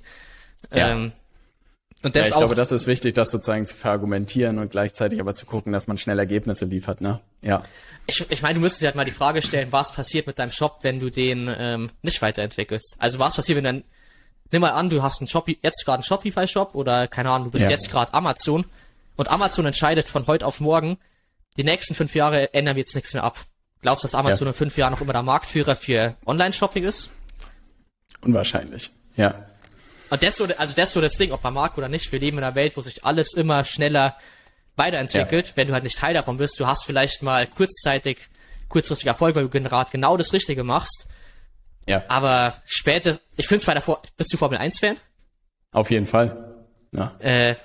[SPEAKER 2] Und das
[SPEAKER 1] ich glaube, das ist wichtig, das sozusagen zu verargumentieren und gleichzeitig aber zu gucken, dass man schnell Ergebnisse liefert, ne? Ja.
[SPEAKER 2] Ich meine, du müsstest dir halt mal die Frage stellen, was passiert mit deinem Shop, wenn du den nicht weiterentwickelst? Also was passiert, wenn dann, nimm mal an, du hast einen Shop, jetzt gerade einen Shopify-Shop oder keine Ahnung, du bist jetzt gerade Amazon und Amazon entscheidet von heute auf morgen, die nächsten 5 Jahre ändern wir jetzt nichts mehr ab. Glaubst du, dass Amazon in 5 Jahren noch immer der Marktführer für Online-Shopping ist?
[SPEAKER 1] Unwahrscheinlich, ja.
[SPEAKER 2] Und das ist so das Ding, ob man mag oder nicht. Wir leben in einer Welt, wo sich alles immer schneller weiterentwickelt. Wenn du halt nicht Teil davon bist, du hast vielleicht mal kurzfristig Erfolg, weil du gerade genau das Richtige machst. Ja. Aber später, ich finde es bist du Formel 1 Fan?
[SPEAKER 1] Auf jeden Fall. Ja.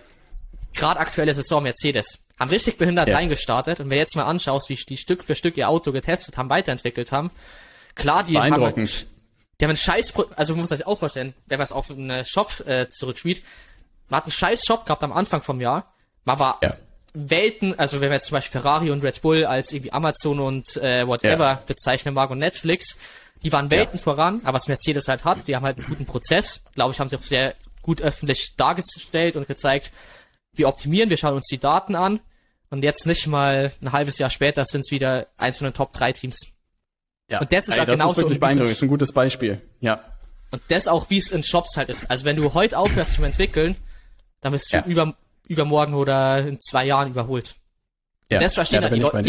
[SPEAKER 2] Gerade aktuelle Saison Mercedes. Haben richtig behindert reingestartet. Und wenn du jetzt mal anschaust, wie die Stück für Stück ihr Auto getestet haben, weiterentwickelt haben. Klar, die haben einen Scheiß, also man muss sich auch vorstellen, wenn man es auf einen Shop zurückspielt, man hat einen scheiß Shop gehabt am Anfang vom Jahr, man war Welten, also wenn man jetzt zum Beispiel Ferrari und Red Bull als irgendwie Amazon und whatever bezeichnen mag und Netflix, die waren Welten voran, aber was Mercedes halt hat, die haben halt einen guten Prozess, glaube ich, haben sie auch sehr gut öffentlich dargestellt und gezeigt, wir optimieren, wir schauen uns die Daten an und jetzt nicht mal ein halbes Jahr später sind es wieder eins von den Top 3 Teams.
[SPEAKER 1] Ja, und das ist halt genauso. Das ist wirklich beeindruckend, das ist ein gutes Beispiel, ja.
[SPEAKER 2] Und das auch, wie es in Shops halt ist. Also wenn du heute aufhörst zum Entwickeln, dann bist du übermorgen oder in 2 Jahren überholt. Ja. Und das verstehen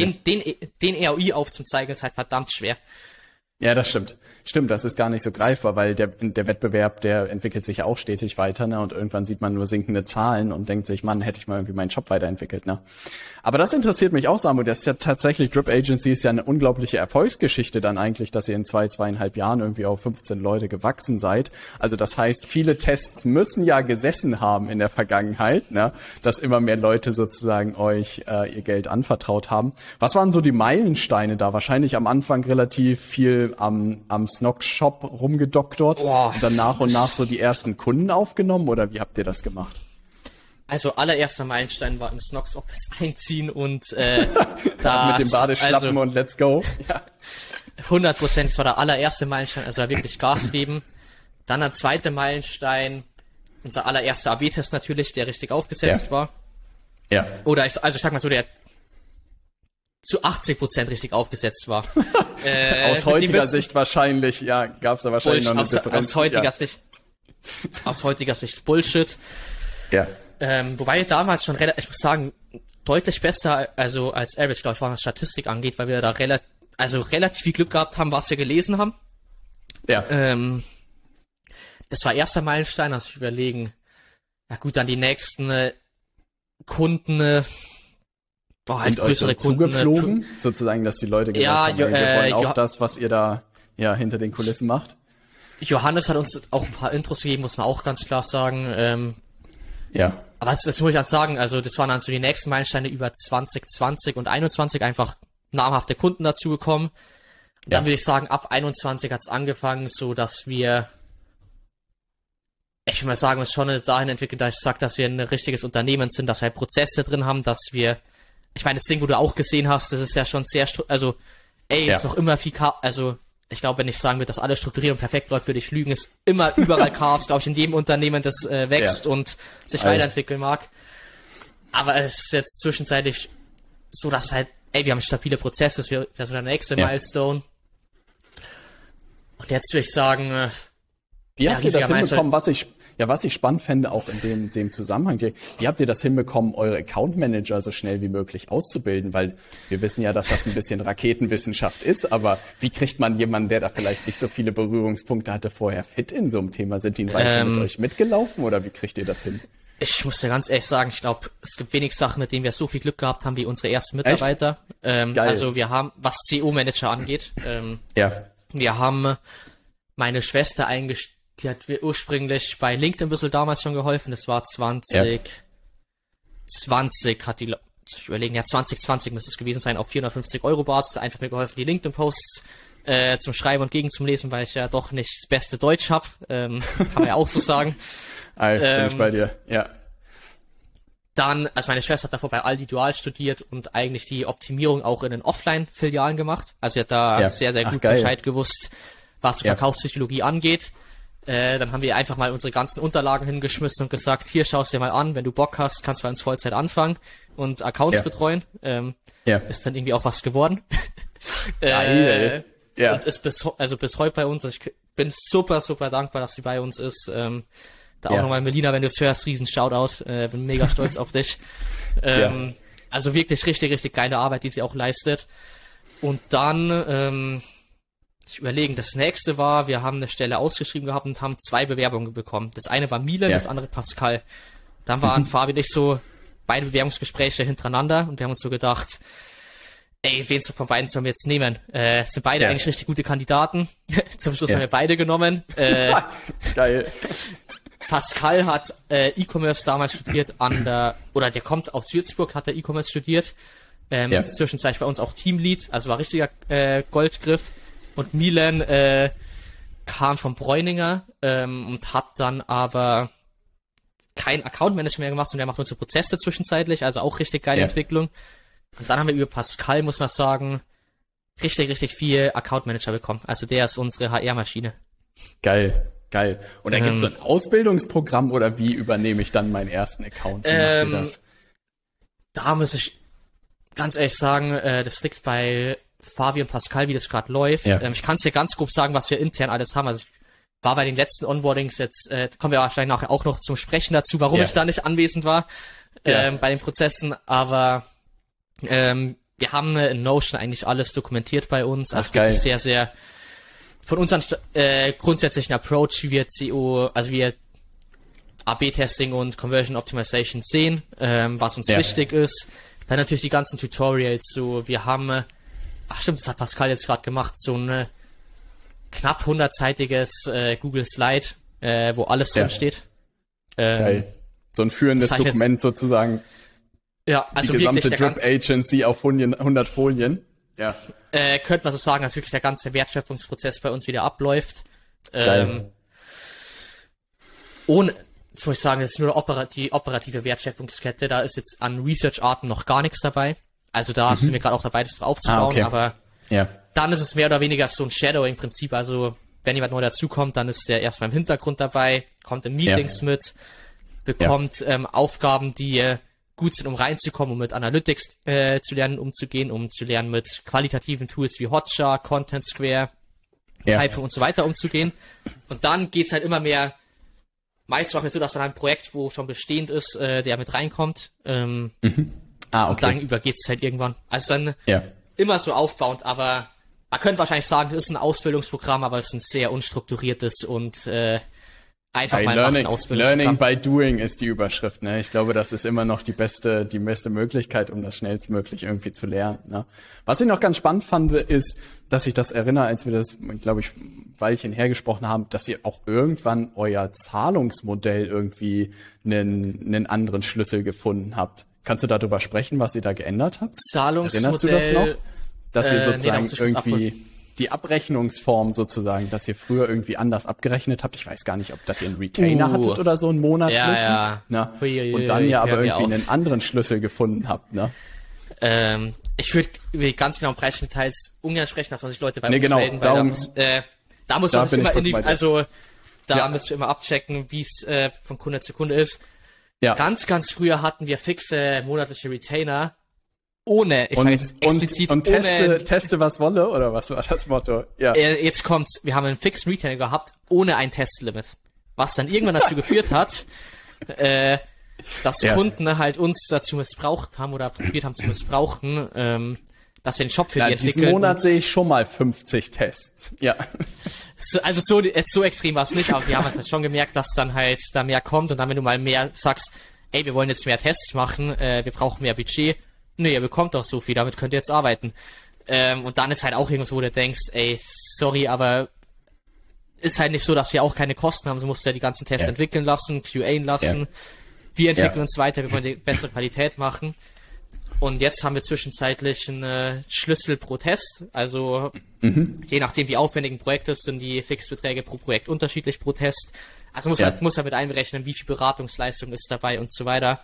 [SPEAKER 2] den ROI aufzuzeigen, ist halt verdammt schwer.
[SPEAKER 1] Ja, das stimmt. Stimmt, das ist gar nicht so greifbar, weil der Wettbewerb, der entwickelt sich ja auch stetig weiter, ne? Und irgendwann sieht man nur sinkende Zahlen und denkt sich, Mann, hätte ich mal irgendwie meinen Shop weiterentwickelt, ne? Aber das interessiert mich auch, Samu. Das ist ja tatsächlich, Drip Agency ist ja eine unglaubliche Erfolgsgeschichte dann eigentlich, dass ihr in 2,5 Jahren irgendwie auf 15 Leute gewachsen seid. Also das heißt, viele Tests müssen ja gesessen haben in der Vergangenheit, ne? Dass immer mehr Leute sozusagen euch ihr Geld anvertraut haben. Was waren so die Meilensteine da? Wahrscheinlich am Anfang relativ viel am Snog-Shop rumgedoktort und dann nach und nach so die ersten Kunden aufgenommen, oder wie habt ihr das gemacht?
[SPEAKER 2] Also allererster Meilenstein war im Snox Office einziehen und
[SPEAKER 1] mit dem Badeschlappen und let's go. Ja.
[SPEAKER 2] 100%, das war der allererste Meilenstein, also da wirklich Gas geben. Dann der zweite Meilenstein, unser allererster AB-Test natürlich, der richtig aufgesetzt war. Ja. Oder ich sag mal so, der zu 80% richtig aufgesetzt war.
[SPEAKER 1] Aus heutiger Sicht wahrscheinlich, gab's da wahrscheinlich noch eine Differenz.
[SPEAKER 2] Aus heutiger Sicht Bullshit.
[SPEAKER 1] Ja.
[SPEAKER 2] Wobei damals schon ich muss sagen, deutlich besser, also als Average, glaube ich, was Statistik angeht, weil wir da relativ viel Glück gehabt haben, was wir gelesen haben. Ja. Das war erster Meilenstein, also ich überlegen, gut, dann die nächsten Kunden,
[SPEAKER 1] sind euch so zugeflogen, sozusagen, dass die Leute gesagt haben, wir wollen auch das, was ihr da hinter den Kulissen macht?
[SPEAKER 2] Johannes hat uns auch ein paar Intros gegeben, muss man auch ganz klar sagen. Aber das muss ich halt sagen, also das waren dann so die nächsten Meilensteine über 2020 und 21 einfach namhafte Kunden dazugekommen. Dann würde ich sagen, ab 21 hat's angefangen, so dass wir, ich würde mal sagen, uns schon dahin entwickelt, dass ich sage, dass wir ein richtiges Unternehmen sind, dass wir Prozesse drin haben, dass wir, ich meine, das Ding, wo du auch gesehen hast, das ist ja schon sehr, ist noch immer viel, ich glaube, wenn ich sagen würde, dass alles strukturiert und perfekt läuft, würde ich lügen. Es ist immer überall Chaos, glaube ich, in jedem Unternehmen, das wächst und sich weiterentwickeln mag. Aber es ist jetzt zwischenzeitlich so, dass wir haben stabile Prozesse, das wäre so der nächste Milestone. Und jetzt würde ich sagen,
[SPEAKER 1] wie habt ihr das hinbekommen, was ich spannend fände, auch in dem Zusammenhang, wie habt ihr das hinbekommen, eure Account Manager so schnell wie möglich auszubilden? Weil wir wissen ja, dass das ein bisschen Raketenwissenschaft ist, aber wie kriegt man jemanden, der da vielleicht nicht so viele Berührungspunkte hatte, vorher fit in so einem Thema? Sind die ein Weilchen mit euch mitgelaufen oder wie kriegt ihr das hin?
[SPEAKER 2] Ich muss dir ganz ehrlich sagen, ich glaube, es gibt wenig Sachen, mit denen wir so viel Glück gehabt haben wie unsere ersten Mitarbeiter. Also wir haben, was CO-Manager angeht, wir haben meine Schwester eingestellt, die hat mir ursprünglich bei LinkedIn ein bisschen damals schon geholfen. Das war 2020 hat die, ich überlegen, ja 2020 müsste es gewesen sein, auf 450 € Basis, einfach mir geholfen, die LinkedIn-Posts zum Schreiben und gegen zum Lesen, weil ich ja doch nicht das beste Deutsch habe, kann man ja auch so sagen.
[SPEAKER 1] Bin ich bei dir, ja.
[SPEAKER 2] Dann, also meine Schwester hat davor bei Aldi Dual studiert und eigentlich die Optimierung auch in den Offline-Filialen gemacht. Also sie hat da sehr, sehr gut Bescheid gewusst, was Verkaufspsychologie angeht. Dann haben wir einfach mal unsere ganzen Unterlagen hingeschmissen und gesagt, hier, schau's dir mal an, wenn du Bock hast, kannst du bei uns Vollzeit anfangen und Accounts betreuen. Ist dann irgendwie auch was geworden. Und ist bis heute bei uns. Ich bin super, super dankbar, dass sie bei uns ist. Da auch nochmal, Melina, wenn du es hörst, riesen Shoutout. Bin mega stolz auf dich. Also wirklich richtig, richtig geile Arbeit, die sie auch leistet. Und dann, ich überlegen, das nächste war, wir haben eine Stelle ausgeschrieben gehabt und haben 2 Bewerbungen bekommen. Das eine war Milan, das andere Pascal. Dann waren Fabi und ich so beide Bewerbungsgespräche hintereinander und wir haben uns so gedacht, ey, wen von beiden sollen wir jetzt nehmen? Sind beide eigentlich richtig gute Kandidaten. Zum Schluss haben wir beide genommen.
[SPEAKER 1] Geil.
[SPEAKER 2] Pascal hat E-Commerce damals studiert der kommt aus Würzburg, hat er E-Commerce studiert. Ist zwischenzeitlich bei uns auch Teamlead, also war richtiger Goldgriff. Und Milan kam von Bräuninger und hat dann aber kein Account Manager mehr gemacht, sondern er macht unsere Prozesse zwischenzeitlich, also auch richtig geile Entwicklung. Und dann haben wir über Pascal, muss man sagen, richtig, richtig viel Account Manager bekommen. Also der ist unsere HR-Maschine.
[SPEAKER 1] Geil. Und da gibt's so ein Ausbildungsprogramm oder wie übernehme ich dann meinen ersten Account? Wie macht ihr das?
[SPEAKER 2] Da muss ich ganz ehrlich sagen, das liegt bei Fabi und Pascal, wie das gerade läuft. Ich kann es dir ganz grob sagen, was wir intern alles haben. Also ich war bei den letzten Onboardings jetzt, kommen wir wahrscheinlich nachher auch noch zum Sprechen dazu, warum ich da nicht anwesend war bei den Prozessen, aber wir haben in Notion eigentlich alles dokumentiert bei uns. Also wirklich sehr, sehr von unserem grundsätzlichen Approach, wie wir CO, also wir AB-Testing und Conversion Optimization sehen, was uns wichtig ist. Dann natürlich die ganzen Tutorials, so wir haben, das hat Pascal jetzt gerade gemacht, so ein knapp 100-seitiges Google Slide, wo alles drin steht.
[SPEAKER 1] Geil. So ein führendes Dokument sozusagen.
[SPEAKER 2] Ja, also
[SPEAKER 1] die gesamte
[SPEAKER 2] wirklich
[SPEAKER 1] Drip Agency auf 100 Folien. Ja.
[SPEAKER 2] Könnte man so sagen, dass wirklich der ganze Wertschöpfungsprozess bei uns wieder abläuft. Ohne, soll ich sagen, das ist nur die operative Wertschöpfungskette. Da ist jetzt an Research-Arten noch gar nichts dabei. Also da sind wir gerade auch dabei, das drauf aufzubauen. Aber dann ist es mehr oder weniger so ein Shadowing-Prinzip. Also wenn jemand neu dazukommt, dann ist der erstmal im Hintergrund dabei, kommt in Meetings mit, bekommt Aufgaben, die gut sind, um reinzukommen, um mit Analytics zu lernen, umzugehen, um zu lernen, mit qualitativen Tools wie Hotjar, Content Square, Hyping und so weiter umzugehen. Und dann geht's halt immer mehr, meist machen wir so, dass dann ein Projekt, wo schon bestehend ist, der mit reinkommt. Und dann übergeht's halt irgendwann. Also dann immer so aufbauend, aber man könnte wahrscheinlich sagen, das ist ein Ausbildungsprogramm, aber es ist ein sehr unstrukturiertes und einfach mal machen Ausbildungsprogramm.
[SPEAKER 1] Learning by doing ist die Überschrift, ne? Ich glaube, das ist immer noch die beste Möglichkeit, um das schnellstmöglich irgendwie zu lernen, ne? Was ich noch ganz spannend fand, ist, dass ich das erinnere, als wir das, glaube ich, ein Weilchen hergesprochen haben, dass ihr auch irgendwann euer Zahlungsmodell irgendwie einen anderen Schlüssel gefunden habt. Kannst du darüber sprechen, was ihr da geändert habt?
[SPEAKER 2] Zahlungsmodell.
[SPEAKER 1] Erinnerst du das noch? Dass ihr sozusagen irgendwie die Abrechnungsform sozusagen, dass ihr früher irgendwie anders abgerechnet habt. Ich weiß gar nicht, ob das ihr einen Retainer hattet oder so einen monatlichen. Ne? Und dann aber irgendwie einen anderen Schlüssel gefunden habt, ne?
[SPEAKER 2] Ich würde über die ganz genauen Preisdetails ungern sprechen, dass man sich Leute bei uns melden, weil da muss man sich immer müssen wir immer abchecken, wie es von Kunde zu Kunde ist. Ja. Ganz, ganz früher hatten wir fixe monatliche Retainer, ohne, ich sage jetzt explizit,
[SPEAKER 1] und teste was wolle, oder was war das Motto? Ja.
[SPEAKER 2] Jetzt kommt's, wir haben einen fixen Retainer gehabt, ohne ein Testlimit. Was dann irgendwann dazu geführt hat, dass Kunden halt uns dazu missbraucht haben oder probiert haben zu missbrauchen, dass wir den Shop für die entwickeln.
[SPEAKER 1] Diesen Monat sehe ich schon mal 50 Tests. Ja.
[SPEAKER 2] Also so extrem war es nicht, aber wir haben halt schon gemerkt, dass dann halt da mehr kommt und dann, wenn du mal mehr sagst, ey, wir wollen jetzt mehr Tests machen, wir brauchen mehr Budget. Nee, ihr bekommt doch so viel, damit könnt ihr jetzt arbeiten. Und dann ist halt auch irgendwas, wo du denkst, ey, sorry, aber ist halt nicht so, dass wir auch keine Kosten haben, so musst du ja die ganzen Tests entwickeln lassen, QAen lassen. Wir entwickeln uns weiter, wir wollen die bessere Qualität machen. Und jetzt haben wir zwischenzeitlich einen Schlüssel pro Test. Also je nachdem, wie aufwendig ein Projekt ist, sind die Fixbeträge pro Projekt unterschiedlich pro Test. Also muss halt mit einberechnen, wie viel Beratungsleistung ist dabei und so weiter.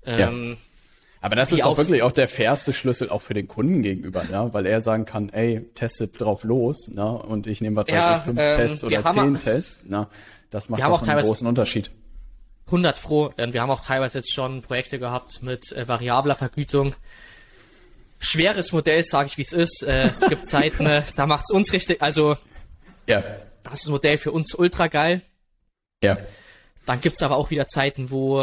[SPEAKER 1] Aber das ist doch wirklich auch der fairste Schlüssel auch für den Kunden gegenüber, ne? Weil er sagen kann, ey, testet drauf los, ne? Und ich nehme was 5 Tests oder 10 Tests, ne? Das macht doch einen großen Unterschied.
[SPEAKER 2] 100 Pro. Wir haben auch teilweise jetzt schon Projekte gehabt mit variabler Vergütung. Schweres Modell, sage ich, wie es ist. Es gibt Zeiten, da macht's uns richtig, also das ist das Modell für uns ultra geil.
[SPEAKER 1] Ja.
[SPEAKER 2] Dann gibt's aber auch wieder Zeiten, wo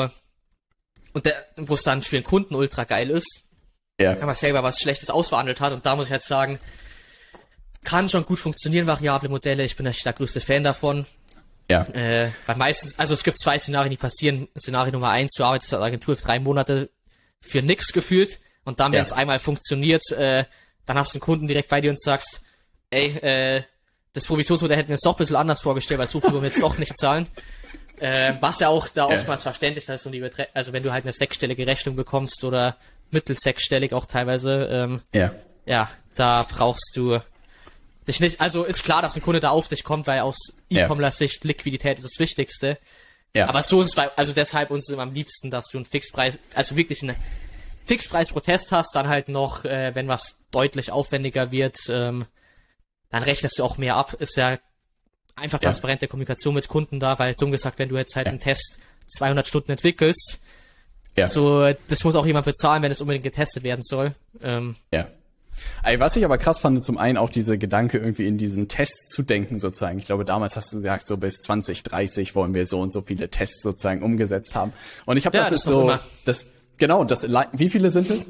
[SPEAKER 2] es dann für den Kunden ultra geil ist. Ja. Wenn man selber was Schlechtes ausverhandelt hat. Und da muss ich jetzt sagen, kann schon gut funktionieren, variable Modelle. Ich bin natürlich der größte Fan davon.
[SPEAKER 1] Ja.
[SPEAKER 2] Weil meistens, also es gibt 2 Szenarien, die passieren. Szenario Nummer 1, du arbeitest als Agentur für 3 Monate für nix gefühlt. Und dann, wenn es einmal funktioniert, dann hast du einen Kunden direkt bei dir und sagst, ey, das Provisionsmodell hätten wir uns doch ein bisschen anders vorgestellt, weil so viel wollen wir jetzt doch nicht zahlen. Was ja auch da oftmals verständlich ist, also wenn du halt eine 6-stellige Rechnung bekommst oder mittelsechsstellig auch teilweise, da brauchst du dich nicht, also ist klar, dass ein Kunde da auf dich kommt, weil aus E-Commerce-Sicht Liquidität ist das Wichtigste. Ja. Aber so ist es also deshalb uns immer am liebsten, dass du einen Fixpreis, also wirklich einen Fixpreis pro Test hast, dann halt noch, wenn was deutlich aufwendiger wird, dann rechnest du auch mehr ab, ist ja einfach transparente Kommunikation mit Kunden da, weil dumm gesagt, wenn du jetzt halt einen Test 200 Stunden entwickelst, so, das muss auch jemand bezahlen, wenn es unbedingt getestet werden soll.
[SPEAKER 1] Was ich aber krass fand, zum einen auch diese Gedanke irgendwie in diesen Tests zu denken sozusagen. Ich glaube, damals hast du gesagt, so bis 2030 wollen wir so und so viele Tests sozusagen umgesetzt haben. Und ich habe das ist so, wie viele sind es?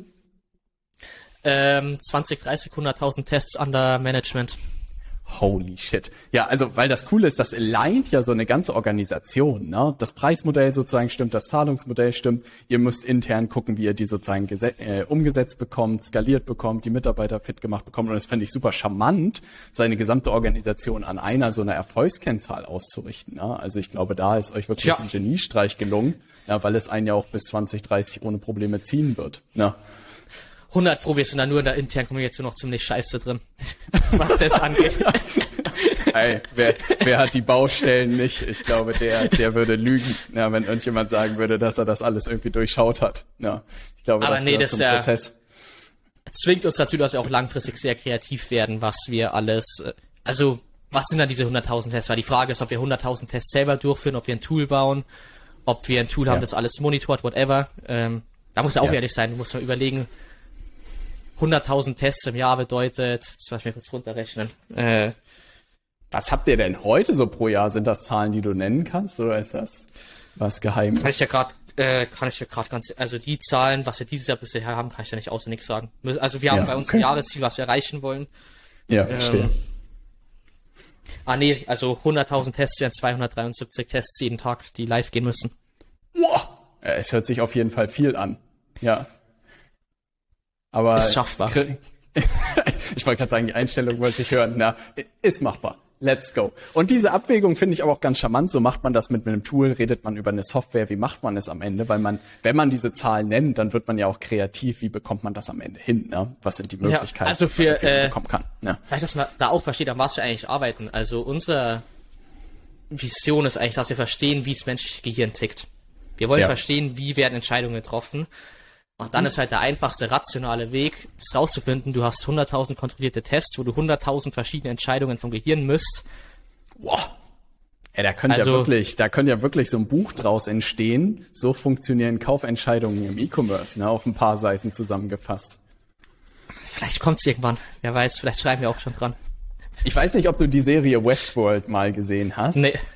[SPEAKER 2] 20, 30, 100.000 Tests under Management.
[SPEAKER 1] Holy shit. Ja, also, weil das Coole ist, das alignt ja so eine ganze Organisation, ne? Das Preismodell sozusagen stimmt, das Zahlungsmodell stimmt. Ihr müsst intern gucken, wie ihr die sozusagen umgesetzt bekommt, skaliert bekommt, die Mitarbeiter fit gemacht bekommt. Und das fände ich super charmant, seine gesamte Organisation an einer so einer Erfolgskennzahl auszurichten, ne? Also ich glaube, da ist euch wirklich ein Geniestreich gelungen, ja, weil es einen ja auch bis 2030 ohne Probleme ziehen wird, ne?
[SPEAKER 2] 100 Pro, wir sind da nur in der internen Kommunikation noch ziemlich scheiße drin, was das angeht.
[SPEAKER 1] Ey, wer hat die Baustellen nicht? Ich glaube, der würde lügen, ja, wenn irgendjemand sagen würde, dass er das alles irgendwie durchschaut hat. Ja, ich glaube,
[SPEAKER 2] aber das zum Prozess. Zwingt uns dazu, dass wir auch langfristig sehr kreativ werden, was wir alles, also was sind dann diese 100.000 Tests? Weil die Frage ist, ob wir 100.000 Tests selber durchführen, ob wir ein Tool bauen, ob wir ein Tool haben, das alles monitort, whatever. Da muss ja auch ehrlich sein, du musst mal überlegen, 100.000 Tests im Jahr bedeutet, jetzt lass mich kurz runterrechnen.
[SPEAKER 1] Was habt ihr denn heute so pro Jahr? Sind das Zahlen, die du nennen kannst, oder ist das was Geheimes?
[SPEAKER 2] Kann ich ja gerade ganz, also die Zahlen, was wir dieses Jahr bisher haben, kann ich ja nicht auswendig sagen. Also wir haben bei uns ein Jahresziel, was wir erreichen wollen.
[SPEAKER 1] Ja, verstehe.
[SPEAKER 2] Also 100.000 Tests wären 273 Tests jeden Tag, die live gehen müssen.
[SPEAKER 1] Wow! Es hört sich auf jeden Fall viel an. Ja. Aber
[SPEAKER 2] ist schaffbar.
[SPEAKER 1] Ich wollte gerade sagen, die Einstellung wollte ich hören. Na, ist machbar. Let's go. Und diese Abwägung finde ich aber auch ganz charmant. So macht man das mit einem Tool, redet man über eine Software. Wie macht man es am Ende? Weil wenn man diese Zahlen nennt, dann wird man ja auch kreativ. Wie bekommt man das am Ende hin? Ne? Was sind die Möglichkeiten,
[SPEAKER 2] also
[SPEAKER 1] die man bekommen kann? Ne?
[SPEAKER 2] Vielleicht, dass man da auch versteht, an was wir eigentlich arbeiten. Also unsere Vision ist eigentlich, dass wir verstehen, wie das menschliche Gehirn tickt. Wir wollen verstehen, wie werden Entscheidungen getroffen. Und dann ist halt der einfachste rationale Weg, das rauszufinden. Du hast 100.000 kontrollierte Tests, wo du 100.000 verschiedene Entscheidungen vom Gehirn misst.
[SPEAKER 1] Wow. Ja, da könnte ja wirklich so ein Buch draus entstehen. So funktionieren Kaufentscheidungen im E-Commerce, ne, auf ein paar Seiten zusammengefasst.
[SPEAKER 2] Vielleicht kommt's irgendwann. Wer weiß, vielleicht schreiben wir auch schon dran.
[SPEAKER 1] Ich weiß nicht, ob du die Serie Westworld mal gesehen hast.
[SPEAKER 2] Nee.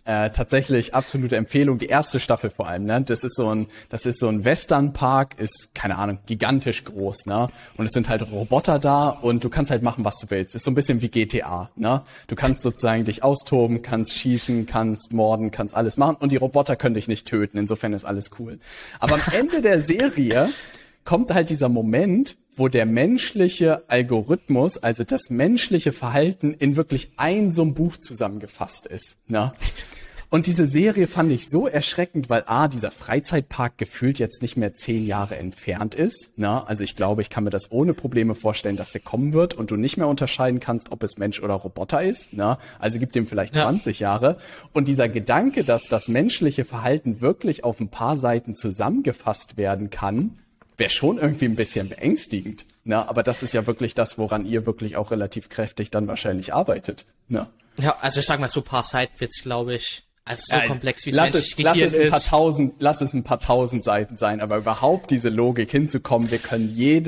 [SPEAKER 1] Tatsächlich absolute Empfehlung, die erste Staffel vor allem, ne? Das ist so ein Westernpark, ist, keine Ahnung, gigantisch groß, ne? Und es sind halt Roboter da und du kannst halt machen, was du willst. Ist so ein bisschen wie GTA, ne? Du kannst sozusagen dich austoben, kannst schießen, kannst morden, kannst alles machen und die Roboter können dich nicht töten. Insofern ist alles cool. Aber am Ende der Serie kommt halt dieser Moment, wo der menschliche Algorithmus, also das menschliche Verhalten in wirklich so ein Buch zusammengefasst ist, ne? Und diese Serie fand ich so erschreckend, weil dieser Freizeitpark gefühlt jetzt nicht mehr 10 Jahre entfernt ist, ne? Also ich glaube, ich kann mir das ohne Probleme vorstellen, dass der kommen wird und du nicht mehr unterscheiden kannst, ob es Mensch oder Roboter ist, ne? Also gibt dem vielleicht 20 Jahre. Und dieser Gedanke, dass das menschliche Verhalten wirklich auf ein paar Seiten zusammengefasst werden kann, wäre schon irgendwie ein bisschen beängstigend, ne? Aber das ist ja wirklich das, woran ihr wirklich auch relativ kräftig dann wahrscheinlich arbeitet, ne?
[SPEAKER 2] Ja, also ich sag mal, so ein paar Seiten wird's, glaube ich, also so komplex wie es menschlich
[SPEAKER 1] lass
[SPEAKER 2] Gehirn ist.
[SPEAKER 1] Lass es ein paar tausend Seiten sein, aber überhaupt diese Logik hinzukommen, wir können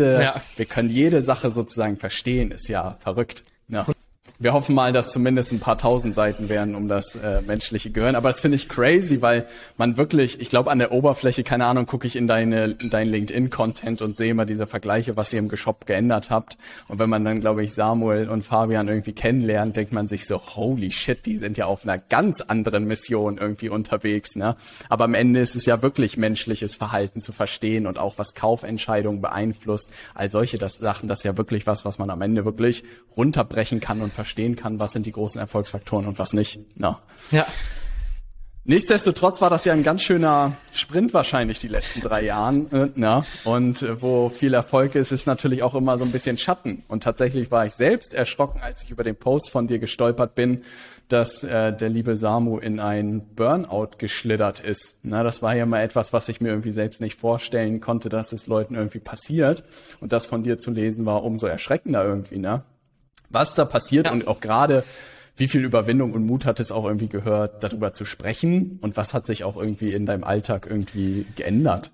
[SPEAKER 1] jede Sache sozusagen verstehen, ist ja verrückt, ne? Wir hoffen mal, dass zumindest ein paar tausend Seiten wären um das menschliche Gehirn. Aber das finde ich crazy, weil man wirklich, ich glaube, an der Oberfläche, keine Ahnung, gucke ich in dein LinkedIn-Content und sehe immer diese Vergleiche, was ihr im Shop geändert habt. Und wenn man dann, glaube ich, Samuel und Fabian irgendwie kennenlernt, denkt man sich so, holy shit, die sind ja auf einer ganz anderen Mission irgendwie unterwegs, ne? Aber am Ende ist es ja wirklich menschliches Verhalten zu verstehen und auch was Kaufentscheidungen beeinflusst. All solche Sachen, das ist ja wirklich was man am Ende wirklich runterbrechen kann und verstehen kann, was sind die großen Erfolgsfaktoren und was nicht. No.
[SPEAKER 2] Ja.
[SPEAKER 1] Nichtsdestotrotz war das ja ein ganz schöner Sprint wahrscheinlich die letzten 3 Jahren. Und wo viel Erfolg ist natürlich auch immer so ein bisschen Schatten. Und tatsächlich war ich selbst erschrocken, als ich über den Post von dir gestolpert bin, dass der liebe Samu in ein Burnout geschlittert ist. Das war ja mal etwas, was ich mir irgendwie selbst nicht vorstellen konnte, dass es Leuten irgendwie passiert. Und das von dir zu lesen war umso erschreckender irgendwie, ne? Was da passiert und auch gerade, wie viel Überwindung und Mut hat es auch irgendwie gehört, darüber zu sprechen und was hat sich auch irgendwie in deinem Alltag irgendwie geändert?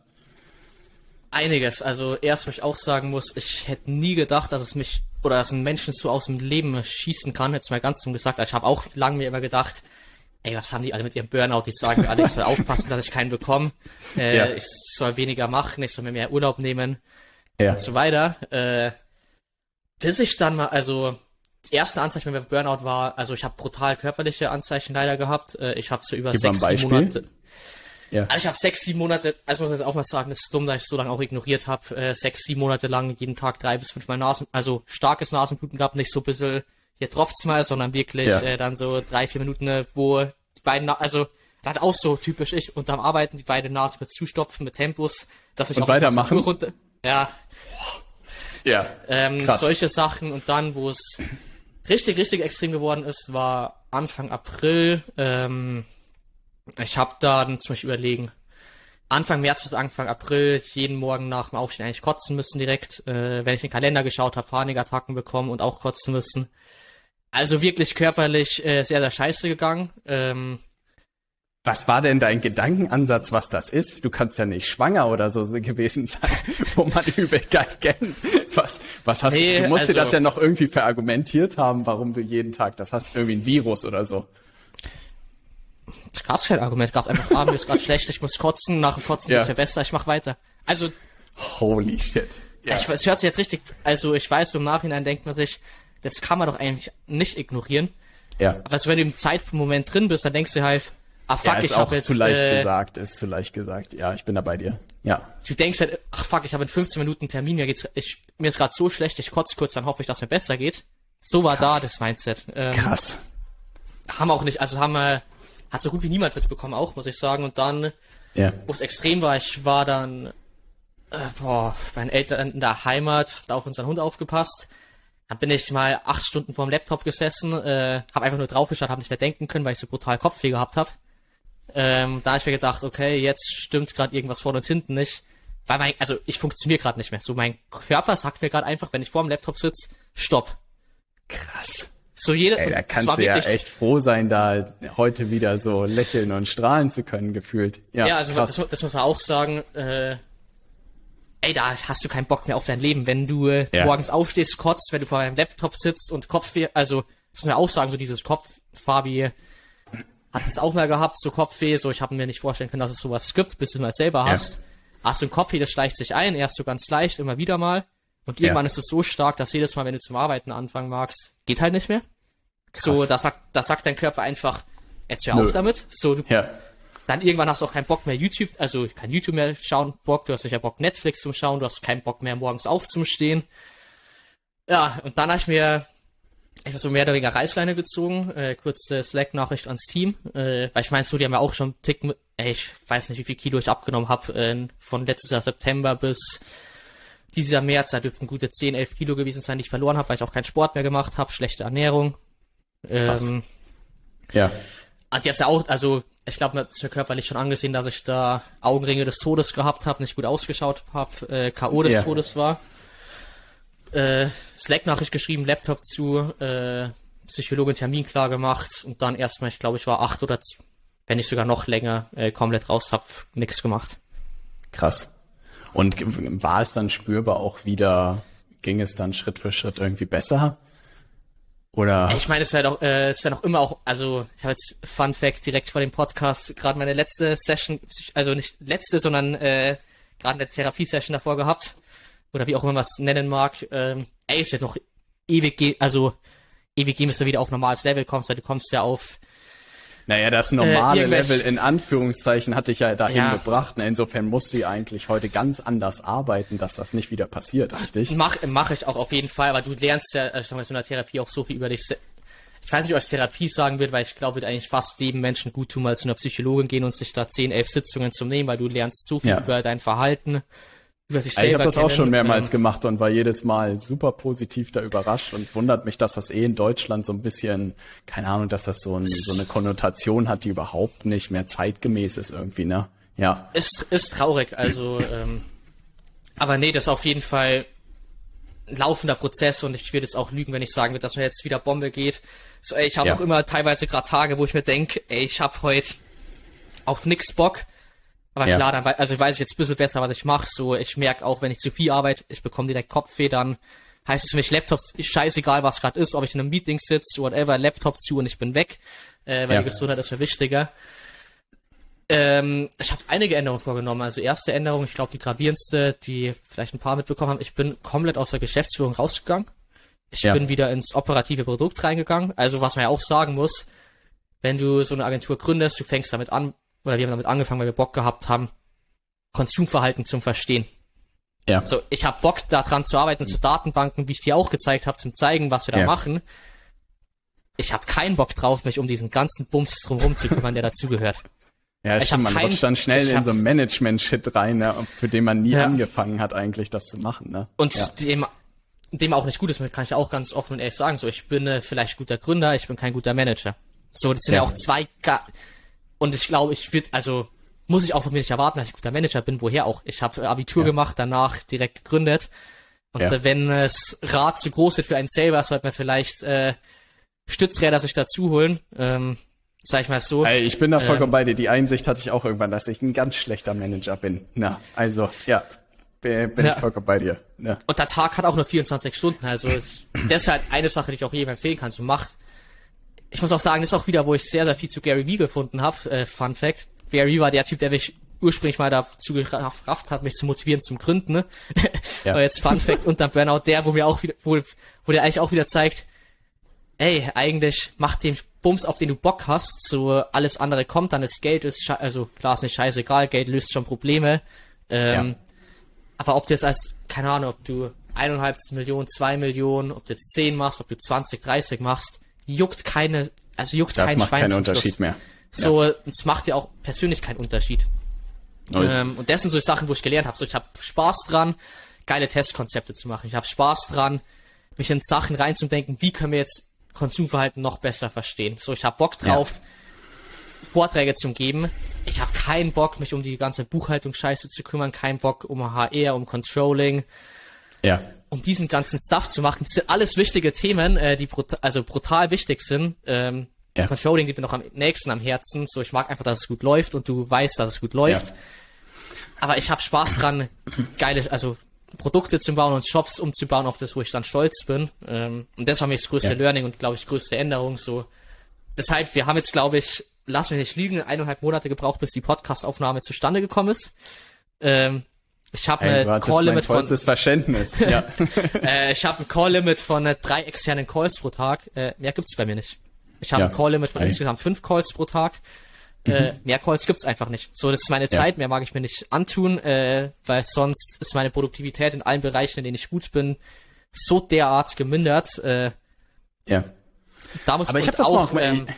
[SPEAKER 2] Einiges. Also erst, was ich auch sagen muss, ich hätte nie gedacht, dass dass ein Menschen so aus dem Leben schießen kann, jetzt mal ganz dumm gesagt. Ich habe auch lange mir immer gedacht, ey, was haben die alle mit ihrem Burnout? Die sagen alle, ich soll aufpassen, dass ich keinen bekomme. Ich soll weniger machen, ich soll mir mehr Urlaub nehmen und so weiter. Bis ich dann mal, also das erste Anzeichen beim Burnout war, also ich habe brutal körperliche Anzeichen leider gehabt. Ich habe so über 6-7 Monate. Ja. Also ich habe 6-7 Monate, also muss ich auch mal sagen, das ist dumm, dass ich so lange auch ignoriert habe. 6-7 Monate lang jeden Tag 3 bis 5 Mal also starkes Nasenbluten gehabt, nicht so ein bisschen, hier tropft's mal, sondern wirklich dann so 3-4 Minuten, wo die beiden, also dann auch so typisch ich unterm Arbeiten die beiden Nasen mit zustopfen mit Tempos, dass ich
[SPEAKER 1] und
[SPEAKER 2] auch
[SPEAKER 1] weitermachen.
[SPEAKER 2] Runter. Ja.
[SPEAKER 1] Ja.
[SPEAKER 2] Solche Sachen und dann, wo es richtig extrem geworden ist, war Anfang April. Ich habe dann zum Beispiel überlegen, Anfang März bis Anfang April jeden Morgen nach dem Aufstehen eigentlich kotzen müssen direkt. Wenn ich den Kalender geschaut habe, Panikattacken bekommen und auch kotzen müssen. Also wirklich körperlich sehr scheiße gegangen.
[SPEAKER 1] Was war denn dein Gedankenansatz, was das ist? Du kannst ja nicht schwanger oder so gewesen sein, wo man übel geil kennt. Was hast du? Du musst dir das ja noch irgendwie verargumentiert haben, warum du jeden Tag das hast. Irgendwie ein Virus oder so.
[SPEAKER 2] Es gab kein Argument, gab einfach, mir ist gerade schlecht, ich muss kotzen, nach dem Kotzen geht's mir besser, ich mach weiter. Also.
[SPEAKER 1] Holy shit.
[SPEAKER 2] Ja. Es hört sich jetzt richtig, also ich weiß, im Nachhinein denkt man sich, das kann man doch eigentlich nicht ignorieren. Ja. Aber wenn du im Zeitmoment drin bist, dann denkst du halt, fuck, ich habe jetzt...
[SPEAKER 1] Ist zu leicht gesagt. Ja, ich bin da bei dir. Ja.
[SPEAKER 2] Du denkst halt, fuck, ich habe in 15 Minuten einen Termin, mir ist gerade so schlecht, ich kotze kurz, dann hoffe ich, dass mir besser geht. So war da das Mindset.
[SPEAKER 1] Krass.
[SPEAKER 2] Hat so gut wie niemand mitbekommen auch, muss ich sagen. Und dann, wo es extrem war, ich war dann bei meinen Eltern in der Heimat, da auf unseren Hund aufgepasst. Dann bin ich mal 8 Stunden vorm Laptop gesessen, habe einfach nur draufgeschaut, habe nicht mehr denken können, weil ich so brutal Kopfweh gehabt habe. Da habe ich mir gedacht, okay, jetzt stimmt gerade irgendwas vorne und hinten nicht. Weil ich funktioniere gerade nicht mehr. So, mein Körper sagt mir gerade einfach, wenn ich vor dem Laptop sitze, stopp.
[SPEAKER 1] Krass.
[SPEAKER 2] So
[SPEAKER 1] da kannst du ja echt froh sein, da heute wieder so lächeln und strahlen zu können, gefühlt. Ja,
[SPEAKER 2] also das muss man auch sagen. Da hast du keinen Bock mehr auf dein Leben, wenn du morgens aufstehst, kotzt, wenn du vor deinem Laptop sitzt und Kopfweh, also das muss man auch sagen, so dieses Kopf, Fabi, Hat es auch mal gehabt, so Kopfweh, so ich habe mir nicht vorstellen können, dass es sowas gibt, bis du mal selber hast. Hast du ein Kopfweh, das schleicht sich ein, erst so ganz leicht, immer wieder mal. Und irgendwann ist es so stark, dass jedes Mal, wenn du zum Arbeiten anfangen magst, geht halt nicht mehr. Krass. So, da sagt dein Körper einfach, jetzt hör auf damit. So, dann irgendwann hast du auch keinen Bock mehr also kein YouTube mehr schauen, du hast sicher Bock Netflix zum Schauen, du hast keinen Bock mehr morgens aufzustehen. Ja, und dann habe ich mir so mehr oder weniger Reißleine gezogen, kurze Slack-Nachricht ans Team, weil ich meine, so, die haben ja auch schon einen Tick ich weiß nicht, wie viel Kilo ich abgenommen habe, von letztes Jahr September bis dieses Jahr März, da dürften gute 10, 11 Kilo gewesen sein, die ich verloren habe, weil ich auch keinen Sport mehr gemacht habe, schlechte Ernährung. Die hab's ja auch, also ich glaube, man hat es mir körperlich schon angesehen, dass ich da Augenringe des Todes gehabt habe, nicht gut ausgeschaut habe, K.O. des Todes war. Slack-Nachricht geschrieben, Laptop zu, Psychologin Termin klar gemacht und dann erstmal, ich glaube, ich war 8 oder wenn nicht sogar noch länger, komplett raus, hab nichts gemacht.
[SPEAKER 1] Krass. Und war es dann spürbar auch wieder, ging es dann Schritt für Schritt irgendwie besser? Oder? Ich meine, es ist ja noch immer auch, also ich habe jetzt Fun Fact direkt vor dem Podcast gerade meine letzte Session, also nicht letzte, sondern gerade eine Therapiesession davor gehabt. Oder wie auch immer man es nennen mag. Es wird noch ewig gehen, also ewig gehen, bis du wieder auf normales Level kommst, weil du kommst ja auf... Naja, das normale Level in Anführungszeichen hat dich ja dahin gebracht. Insofern muss sie eigentlich heute ganz anders arbeiten, dass das nicht wieder passiert, richtig?
[SPEAKER 2] Mach ich auch auf jeden Fall, aber du lernst ja, ich sag mal, so in der Therapie auch so viel über dich. Ich weiß nicht, ob ich Therapie sagen würde, weil ich glaube, wird eigentlich fast jedem Menschen gut tun, mal zu einer Psychologin gehen und sich da 10, 11 Sitzungen zu nehmen, weil du lernst so viel über dein Verhalten, über sich selber.
[SPEAKER 1] Ich habe das auch schon mehrmals gemacht und war jedes Mal super positiv da überrascht und wundert mich, dass das in Deutschland so ein bisschen, keine Ahnung, dass das so eine Konnotation hat, die überhaupt nicht mehr zeitgemäß ist irgendwie, ne? Ja.
[SPEAKER 2] Ist traurig, also, aber nee, das ist auf jeden Fall ein laufender Prozess und ich würde jetzt auch lügen, wenn ich sagen würde, dass mir jetzt wieder Bombe geht. So, ich habe auch immer teilweise gerade Tage, wo ich mir denke, ich habe heute auf nix Bock. Aber klar, dann weiß ich jetzt ein bisschen besser, was ich mache. So, ich merke auch, wenn ich zu viel arbeite, ich bekomme direkt Kopfweh, dann heißt es für mich, Laptop ist scheißegal, was gerade ist, ob ich in einem Meeting sitze, whatever, Laptop zu und ich bin weg, weil die Gesundheit ist mir wichtiger. Ich habe einige Änderungen vorgenommen. Also erste Änderung, ich glaube die gravierendste, die vielleicht ein paar mitbekommen haben, ich bin komplett aus der Geschäftsführung rausgegangen. Ich bin wieder ins operative Produkt reingegangen. Also was man ja auch sagen muss, wenn du so eine Agentur gründest, du fängst damit an, oder wir haben damit angefangen, weil wir Bock gehabt haben, Konsumverhalten zum Verstehen. Ja. So, ich habe Bock daran zu arbeiten, zu Datenbanken, wie ich dir auch gezeigt habe, zum zeigen, was wir da machen. Ich habe keinen Bock drauf, mich um diesen ganzen Bums drumherum zu kümmern, der dazugehört.
[SPEAKER 1] Ja, stimmt, man rutscht dann schnell in so ein Management-Shit rein, ne, für den man nie angefangen hat, eigentlich das zu machen. Ne?
[SPEAKER 2] Und dem auch nicht gut ist, kann ich auch ganz offen und ehrlich sagen. So, ich bin vielleicht guter Gründer, ich bin kein guter Manager. So, das sind ja auch zwei... Und ich glaube, muss ich auch von mir nicht erwarten, dass ich guter Manager bin, woher auch. Ich habe Abitur gemacht, danach direkt gegründet. Und wenn das Rad zu groß wird für einen selber, sollte man vielleicht Stützräder sich dazu holen. Sag ich mal so.
[SPEAKER 1] Ich bin da vollkommen bei dir. Die Einsicht hatte ich auch irgendwann, dass ich ein ganz schlechter Manager bin. Na, also, bin ich vollkommen bei dir. Ja.
[SPEAKER 2] Und der Tag hat auch nur 24 Stunden. Also, das ist halt eine Sache, die ich auch jedem empfehlen kann. So ich muss auch sagen, das ist auch wieder, wo ich sehr, sehr viel zu Gary Vee gefunden habe. Fun Fact. Gary Vee war der Typ, der mich ursprünglich mal dazu gerafft hat, mich zu motivieren zum Gründen. Ne? Aber jetzt Fun Fact unterm Burnout, der, wo mir auch wieder, wo der eigentlich auch wieder zeigt, eigentlich mach den Bums, auf den du Bock hast, so alles andere kommt, dann ist Geld, also klar ist nicht scheißegal, Geld löst schon Probleme. Aber ob du jetzt keine Ahnung, ob du 1,5 Millionen, 2 Millionen, ob du jetzt 10 machst, ob du 20, 30 machst, juckt kein
[SPEAKER 1] das
[SPEAKER 2] Schwein.
[SPEAKER 1] Macht keinen Unterschied mehr.
[SPEAKER 2] So, es macht ja auch persönlich keinen Unterschied. Und das sind so Sachen, wo ich gelernt habe. So, ich habe Spaß dran, geile Testkonzepte zu machen. Ich habe Spaß dran, mich in Sachen reinzudenken, wie können wir jetzt Konsumverhalten noch besser verstehen. So, ich habe Bock drauf, Vorträge zu geben. Ich habe keinen Bock, mich um die ganze Buchhaltung-Scheiße zu kümmern, keinen Bock um HR, um Controlling. Um diesen ganzen Stuff zu machen. Das sind alles wichtige Themen, die brutal wichtig sind. Controlling liegt mir noch am nächsten am Herzen. So, ich mag einfach, dass es gut läuft und du weißt, dass es gut läuft. Aber ich habe Spaß dran, Produkte zu bauen und Shops umzubauen auf das, wo ich dann stolz bin. Und das war mir das größte Learning und, glaube ich, größte Änderung. So, deshalb, wir haben jetzt, glaube ich, lass mich nicht lügen, 1,5 Monate gebraucht, bis die Podcast-Aufnahme zustande gekommen ist. Ich habe ein Call-Limit von
[SPEAKER 1] Verständnis. Ja.
[SPEAKER 2] Ich habe ein Call-Limit von 3 externen Calls pro Tag. Mehr gibt's bei mir nicht. Ich habe ein Call-Limit von insgesamt 5 Calls pro Tag. Mehr Calls gibt's einfach nicht. So, das ist meine Zeit, mehr mag ich mir nicht antun, weil sonst ist meine Produktivität in allen Bereichen, in denen ich gut bin, so derart gemindert. Da muss
[SPEAKER 1] aber ich habe das auch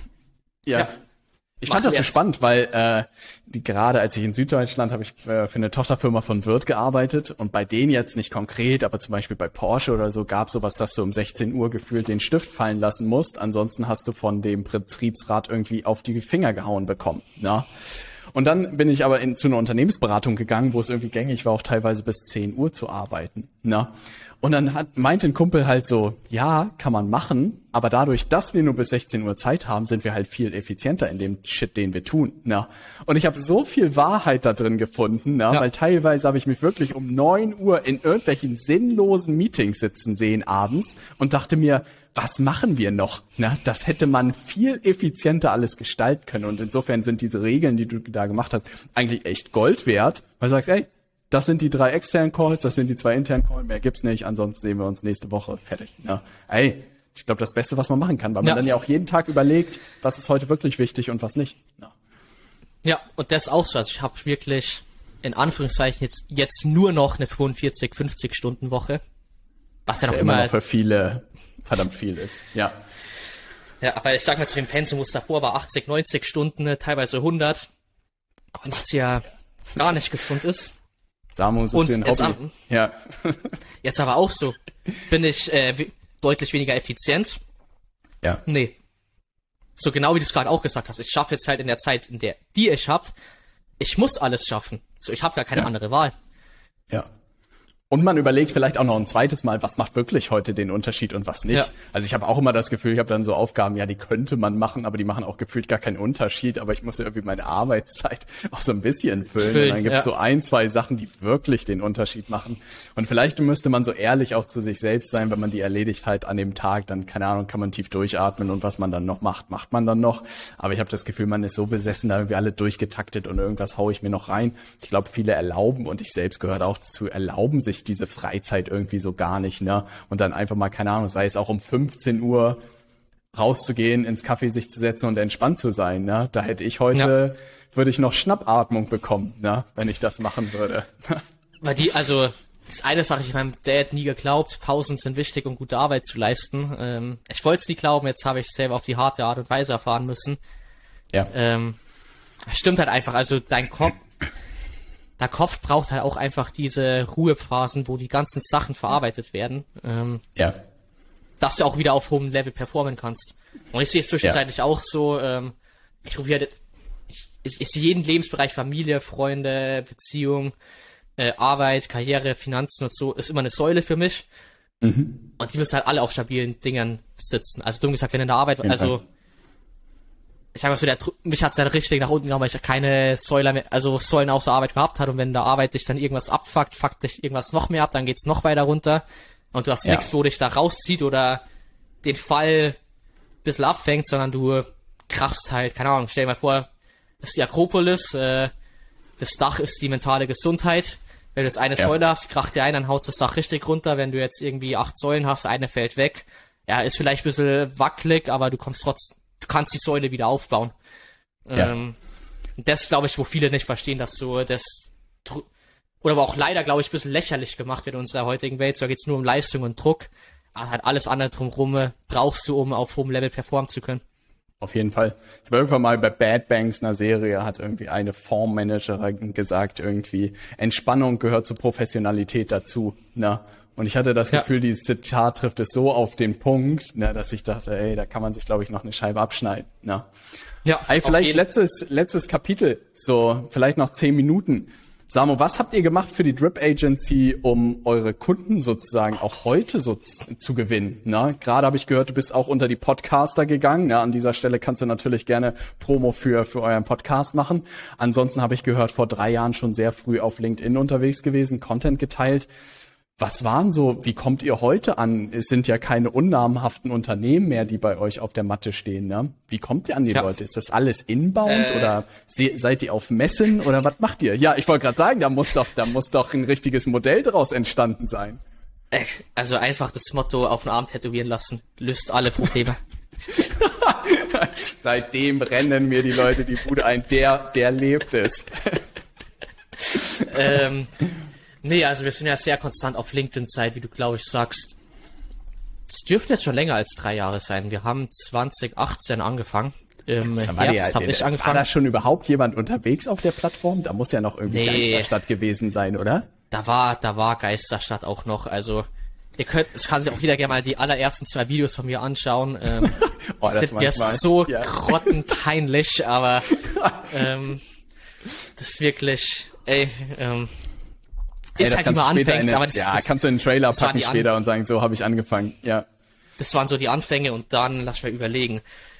[SPEAKER 1] Ich fand das so spannend, weil gerade als ich in Süddeutschland habe ich für eine Tochterfirma von Wirth gearbeitet und bei denen jetzt nicht konkret, aber zum Beispiel bei Porsche oder so gab sowas, dass du um 16 Uhr gefühlt den Stift fallen lassen musst. Ansonsten hast du von dem Betriebsrat irgendwie auf die Finger gehauen bekommen. Ja? Und dann bin ich aber zu einer Unternehmensberatung gegangen, wo es irgendwie gängig war, auch teilweise bis 10 Uhr zu arbeiten. Ne? Und dann meinte ein Kumpel halt so, ja, kann man machen, aber dadurch, dass wir nur bis 16 Uhr Zeit haben, sind wir halt viel effizienter in dem Shit, den wir tun. Ne? Und ich habe so viel Wahrheit da drin gefunden, ne? Weil teilweise habe ich mich wirklich um 9 Uhr in irgendwelchen sinnlosen Meetings sitzen sehen abends und dachte mir, was machen wir noch? Ne? Das hätte man viel effizienter alles gestalten können. Und insofern sind diese Regeln, die du da gemacht hast, eigentlich echt Gold wert, weil du sagst, ey, das sind die 3 externen Calls, das sind die 2 internen Calls, mehr gibt's nicht, ansonsten sehen wir uns nächste Woche, fertig. Ja. Ey, ich glaube, das Beste, was man machen kann, weil man dann ja auch jeden Tag überlegt, was ist heute wirklich wichtig und was nicht.
[SPEAKER 2] Ja, und das ist auch so. Also ich habe wirklich, in Anführungszeichen, jetzt nur noch eine 45, 50 Stunden Woche. Was ja noch immer
[SPEAKER 1] noch für viele verdammt viel ist. Ja.
[SPEAKER 2] Ja, aber ich sag mal, zu dem Pensum, wo es davor war, 80, 90 Stunden, teilweise 100, was ja gar nicht gesund ist.
[SPEAKER 1] Samu sucht den Hobby.
[SPEAKER 2] Jetzt aber auch so. Bin ich deutlich weniger effizient?
[SPEAKER 1] Ja.
[SPEAKER 2] Nee. So genau wie du es gerade auch gesagt hast. Ich schaffe jetzt halt in der Zeit, die ich habe, ich muss alles schaffen. So, ich habe gar keine andere Wahl.
[SPEAKER 1] Ja. Und man überlegt vielleicht auch noch ein zweites Mal, was macht wirklich heute den Unterschied und was nicht. Ja. Also ich habe auch immer das Gefühl, ich habe dann so Aufgaben, ja, die könnte man machen, aber die machen auch gefühlt gar keinen Unterschied. Aber ich muss ja irgendwie meine Arbeitszeit auch so ein bisschen füllen. Und dann gibt es so 1, 2 Sachen, die wirklich den Unterschied machen. Und vielleicht müsste man so ehrlich auch zu sich selbst sein, wenn man die erledigt halt an dem Tag, dann, keine Ahnung, kann man tief durchatmen und was man dann noch macht, macht man dann noch. Aber ich habe das Gefühl, man ist so besessen, da irgendwie alle durchgetaktet und irgendwas haue ich mir noch rein. Ich glaube, viele erlauben, und ich selbst gehört auch dazu, erlauben sich diese Freizeit irgendwie so gar nicht, ne? Und dann einfach mal, keine Ahnung, sei es auch um 15 Uhr rauszugehen, ins Café sich zu setzen und entspannt zu sein, ne? Da hätte ich heute, würde ich noch Schnappatmung bekommen, ne? Wenn ich das machen würde.
[SPEAKER 2] Weil das ist eine Sache, ich meinem Dad nie geglaubt, Pausen sind wichtig, um gute Arbeit zu leisten. Ich wollte es nie glauben, jetzt habe ich es selber auf die harte Art und Weise erfahren müssen.
[SPEAKER 1] Ja.
[SPEAKER 2] Stimmt halt einfach, also der Kopf braucht halt auch einfach diese Ruhephasen, wo die ganzen Sachen verarbeitet werden. Dass du auch wieder auf hohem Level performen kannst. Und ich sehe es zwischenzeitlich auch so, ich sehe jeden Lebensbereich, Familie, Freunde, Beziehung, Arbeit, Karriere, Finanzen und so, ist immer eine Säule für mich. Und die müssen halt alle auf stabilen Dingern sitzen. Also dumm gesagt, wenn in der Arbeit, ich sag mal so, mich hat's dann richtig nach unten gehauen, weil ich keine Säulen außer Arbeit gehabt hatte, und wenn in der Arbeit dich dann irgendwas abfuckt, fuckt dich irgendwas noch mehr ab, dann geht's noch weiter runter und du hast nichts, wo dich da rauszieht oder den Fall ein bisschen abfängt, sondern du krachst halt, keine Ahnung, stell dir mal vor, das ist die Akropolis, das Dach ist die mentale Gesundheit. Wenn du jetzt eine Säule hast, kracht dir ein, dann haut das Dach richtig runter. Wenn du jetzt irgendwie 8 Säulen hast, eine fällt weg. Ja, ist vielleicht ein bisschen wackelig, aber du kannst die Säule wieder aufbauen. Das glaube ich, wo viele nicht verstehen, dass so oder aber auch leider, glaube ich, ein bisschen lächerlich gemacht wird in unserer heutigen Welt. So geht's nur um Leistung und Druck. Aber halt alles andere drumherum brauchst du, um auf hohem Level performen zu können.
[SPEAKER 1] Auf jeden Fall. Ich habe irgendwann mal bei Bad Banks, einer Serie, hat irgendwie eine Fondsmanagerin gesagt, irgendwie Entspannung gehört zur Professionalität dazu. Ne? Und ich hatte das Gefühl, dieses Zitat trifft es so auf den Punkt, ne, dass ich dachte, ey, da kann man sich, glaube ich, noch eine Scheibe abschneiden. Ne?
[SPEAKER 2] Ja.
[SPEAKER 1] Ey, vielleicht letztes Kapitel, so vielleicht noch 10 Minuten. Samo, was habt ihr gemacht für die Drip Agency, um eure Kunden sozusagen auch heute so zu gewinnen? Ne? Gerade habe ich gehört, du bist auch unter die Podcaster gegangen. Ja, an dieser Stelle kannst du natürlich gerne Promo für euren Podcast machen. Ansonsten habe ich gehört, vor 3 Jahren schon sehr früh auf LinkedIn unterwegs gewesen, Content geteilt. Was waren so, wie kommt ihr heute an? Es sind ja keine unnamenhaften Unternehmen mehr, die bei euch auf der Matte stehen, ne? Wie kommt ihr an die Leute? Ist das alles inbound oder seid ihr auf Messen oder was macht ihr? Ja, ich wollte gerade sagen, da muss doch ein richtiges Modell draus entstanden sein.
[SPEAKER 2] Also einfach das Motto auf den Arm tätowieren lassen, löst alle Probleme.
[SPEAKER 1] Seitdem rennen mir die Leute die Bude ein, der lebt es.
[SPEAKER 2] Nee, also wir sind ja sehr konstant auf LinkedIn seit, wie du glaube ich sagst. Es dürften jetzt schon länger als 3 Jahre sein. Wir haben 2018 angefangen. Im Herbst habe ich angefangen.
[SPEAKER 1] War da schon überhaupt jemand unterwegs auf der Plattform? Da muss ja noch irgendwie Geisterstadt gewesen sein, oder?
[SPEAKER 2] Da war Geisterstadt auch noch. Also es kann sich auch jeder gerne mal die allerersten 2 Videos von mir anschauen. Das sind mir so grottenpeinlich, aber das ist wirklich, ist halt, wie man anfängt. Aber
[SPEAKER 1] kannst du in den Trailer packen später und sagen, so habe ich angefangen. Ja.
[SPEAKER 2] Das waren so die Anfänge und dann lass mich mal überlegen.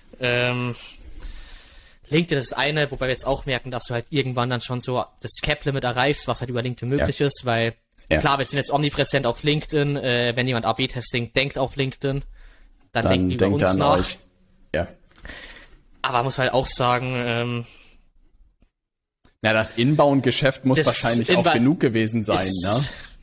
[SPEAKER 2] LinkedIn ist eine, wobei wir jetzt auch merken, dass du halt irgendwann dann schon so das Cap-Limit erreichst, was halt über LinkedIn möglich ist, weil klar, wir sind jetzt omnipräsent auf LinkedIn. Wenn jemand AB-Testing denkt auf LinkedIn, dann denkt die über uns nach. Euch. Ja. Aber man muss halt auch sagen,
[SPEAKER 1] das Inbound-Geschäft muss wahrscheinlich auch genug gewesen sein, ne?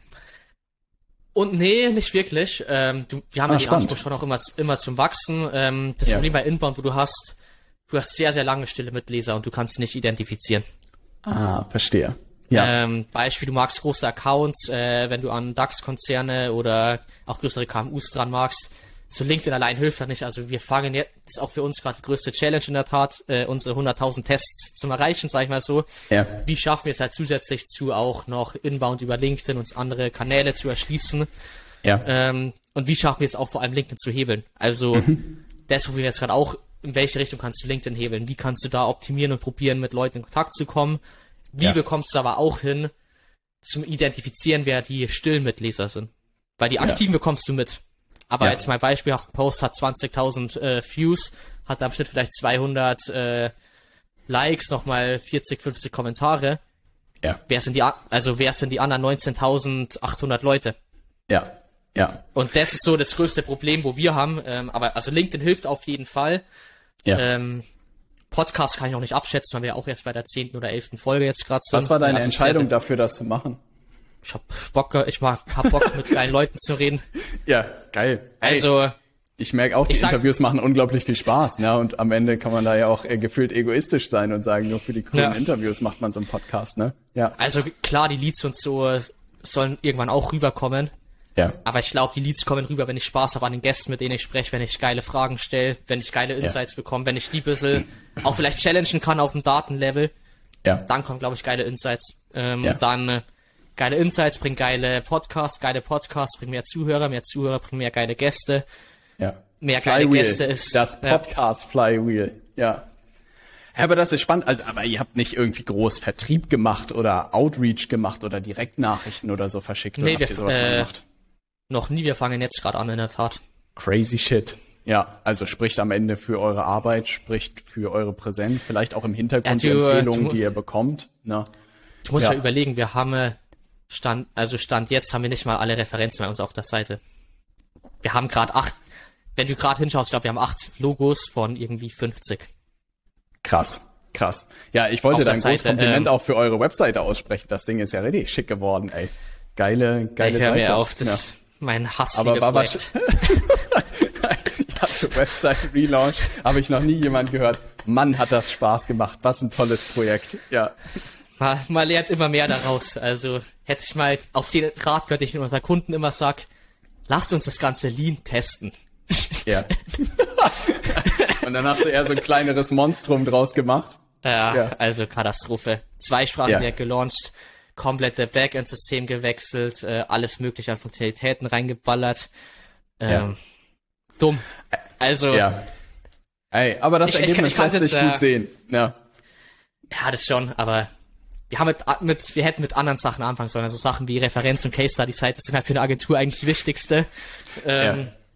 [SPEAKER 2] Und nee, nicht wirklich. Wir haben ja den Anspruch schon auch immer zum Wachsen. Das Problem bei Inbound, wo du hast sehr, sehr lange stille Mitleser und du kannst nicht identifizieren.
[SPEAKER 1] Verstehe. Ja.
[SPEAKER 2] Beispiel, du magst große Accounts, wenn du an DAX-Konzerne oder auch größere KMUs dran magst. So LinkedIn allein hilft da nicht. Also wir fangen jetzt, das ist auch für uns gerade die größte Challenge in der Tat, unsere 100.000 Tests zum Erreichen, sag ich mal so. Ja. Wie schaffen wir es halt zusätzlich zu auch noch Inbound über LinkedIn uns andere Kanäle zu erschließen? Ja. Und wie schaffen wir es auch vor allem LinkedIn zu hebeln? Also das probieren wir jetzt gerade auch, in welche Richtung kannst du LinkedIn hebeln? Wie kannst du da optimieren und probieren, mit Leuten in Kontakt zu kommen? Wie bekommst du aber auch hin, zum Identifizieren, wer die stillen Mitleser sind? Weil die aktiven bekommst du mit. Aber jetzt mal beispielhaft, ein Post hat 20.000 Views, hat am Schnitt vielleicht 200 Likes, nochmal 40, 50 Kommentare. Ja. Wer sind die anderen 19.800 Leute? Ja. Ja. Und das ist so das größte Problem, wo wir haben. Aber also LinkedIn hilft auf jeden Fall. Ja. Podcast kann ich noch nicht abschätzen, weil wir auch erst bei der 10. oder 11. Folge jetzt gerade sind.
[SPEAKER 1] Was war deine Entscheidung dafür, das zu machen?
[SPEAKER 2] Ich hab Bock, mit geilen Leuten zu reden.
[SPEAKER 1] Ja, geil. Also, ich merke auch, die Interviews machen unglaublich viel Spaß, ne? Und am Ende kann man da ja auch gefühlt egoistisch sein und sagen, nur für die coolen Interviews macht man so einen Podcast, ne? Ja.
[SPEAKER 2] Also klar, die Leads und so sollen irgendwann auch rüberkommen. Ja. Aber ich glaube, die Leads kommen rüber, wenn ich Spaß habe an den Gästen, mit denen ich spreche, wenn ich geile Fragen stelle, wenn ich geile Insights bekomme, wenn ich die ein bisschen auch vielleicht challengen kann auf dem Datenlevel. Ja. Dann kommen, glaube ich, geile Insights. Dann geile Insights bringen geile Podcasts bringen mehr Zuhörer bringen mehr geile Gäste. Ja. Mehr geile Gäste ist
[SPEAKER 1] das Podcast Flywheel. Ja. Aber das ist spannend. Also, aber ihr habt nicht irgendwie groß Vertrieb gemacht oder Outreach gemacht oder Direktnachrichten oder so verschickt.
[SPEAKER 2] Nee, oder habt ihr sowas mal gemacht? Noch nie. Wir fangen jetzt gerade an, in der Tat.
[SPEAKER 1] Crazy shit. Ja, also spricht amEnde für eure Arbeit, spricht für eure Präsenz, vielleicht auch im Hintergrund die Empfehlungen, die ihr bekommt. Na.
[SPEAKER 2] Du musst ja überlegen, wir haben Stand jetzt haben wir nicht mal alle Referenzen bei uns auf der Seite. Wir haben gerade 8, wenn du gerade hinschaust, ich glaube, wir haben 8 Logos von irgendwie 50.
[SPEAKER 1] Krass. Ja, ich wollte da ein großes Kompliment auch für eure Webseite aussprechen. Das Ding ist ja richtig schick geworden, ey. Geile Seite.
[SPEAKER 2] Hör mir auf, das ist mein Hassprojekt.
[SPEAKER 1] Ja, so Website-Relaunch habe ich noch nie jemand gehört. Mann, hat das Spaß gemacht. Was ein tolles Projekt. Ja.
[SPEAKER 2] Man lernt immer mehr daraus. Also hätte ich mal auf den Rat gehört, ich mit unseren Kunden immer sag, lasst uns das ganze Lean testen.
[SPEAKER 1] Ja. Und dann hast du eher so ein kleineres Monstrum draus gemacht.
[SPEAKER 2] Ja. Also Katastrophe. 2 Sprachen direkt gelauncht, komplette Backend-System gewechselt, alles mögliche an Funktionalitäten reingeballert. Dumm. Also.
[SPEAKER 1] Ja. Ey, aber das Ergebnis lässt sich gut sehen. Ja,
[SPEAKER 2] das schon, aber wir hätten mit anderen Sachen anfangen sollen, also Sachen wie Referenz- und Case-Study-Seite sind halt für eine Agentur eigentlich die wichtigste.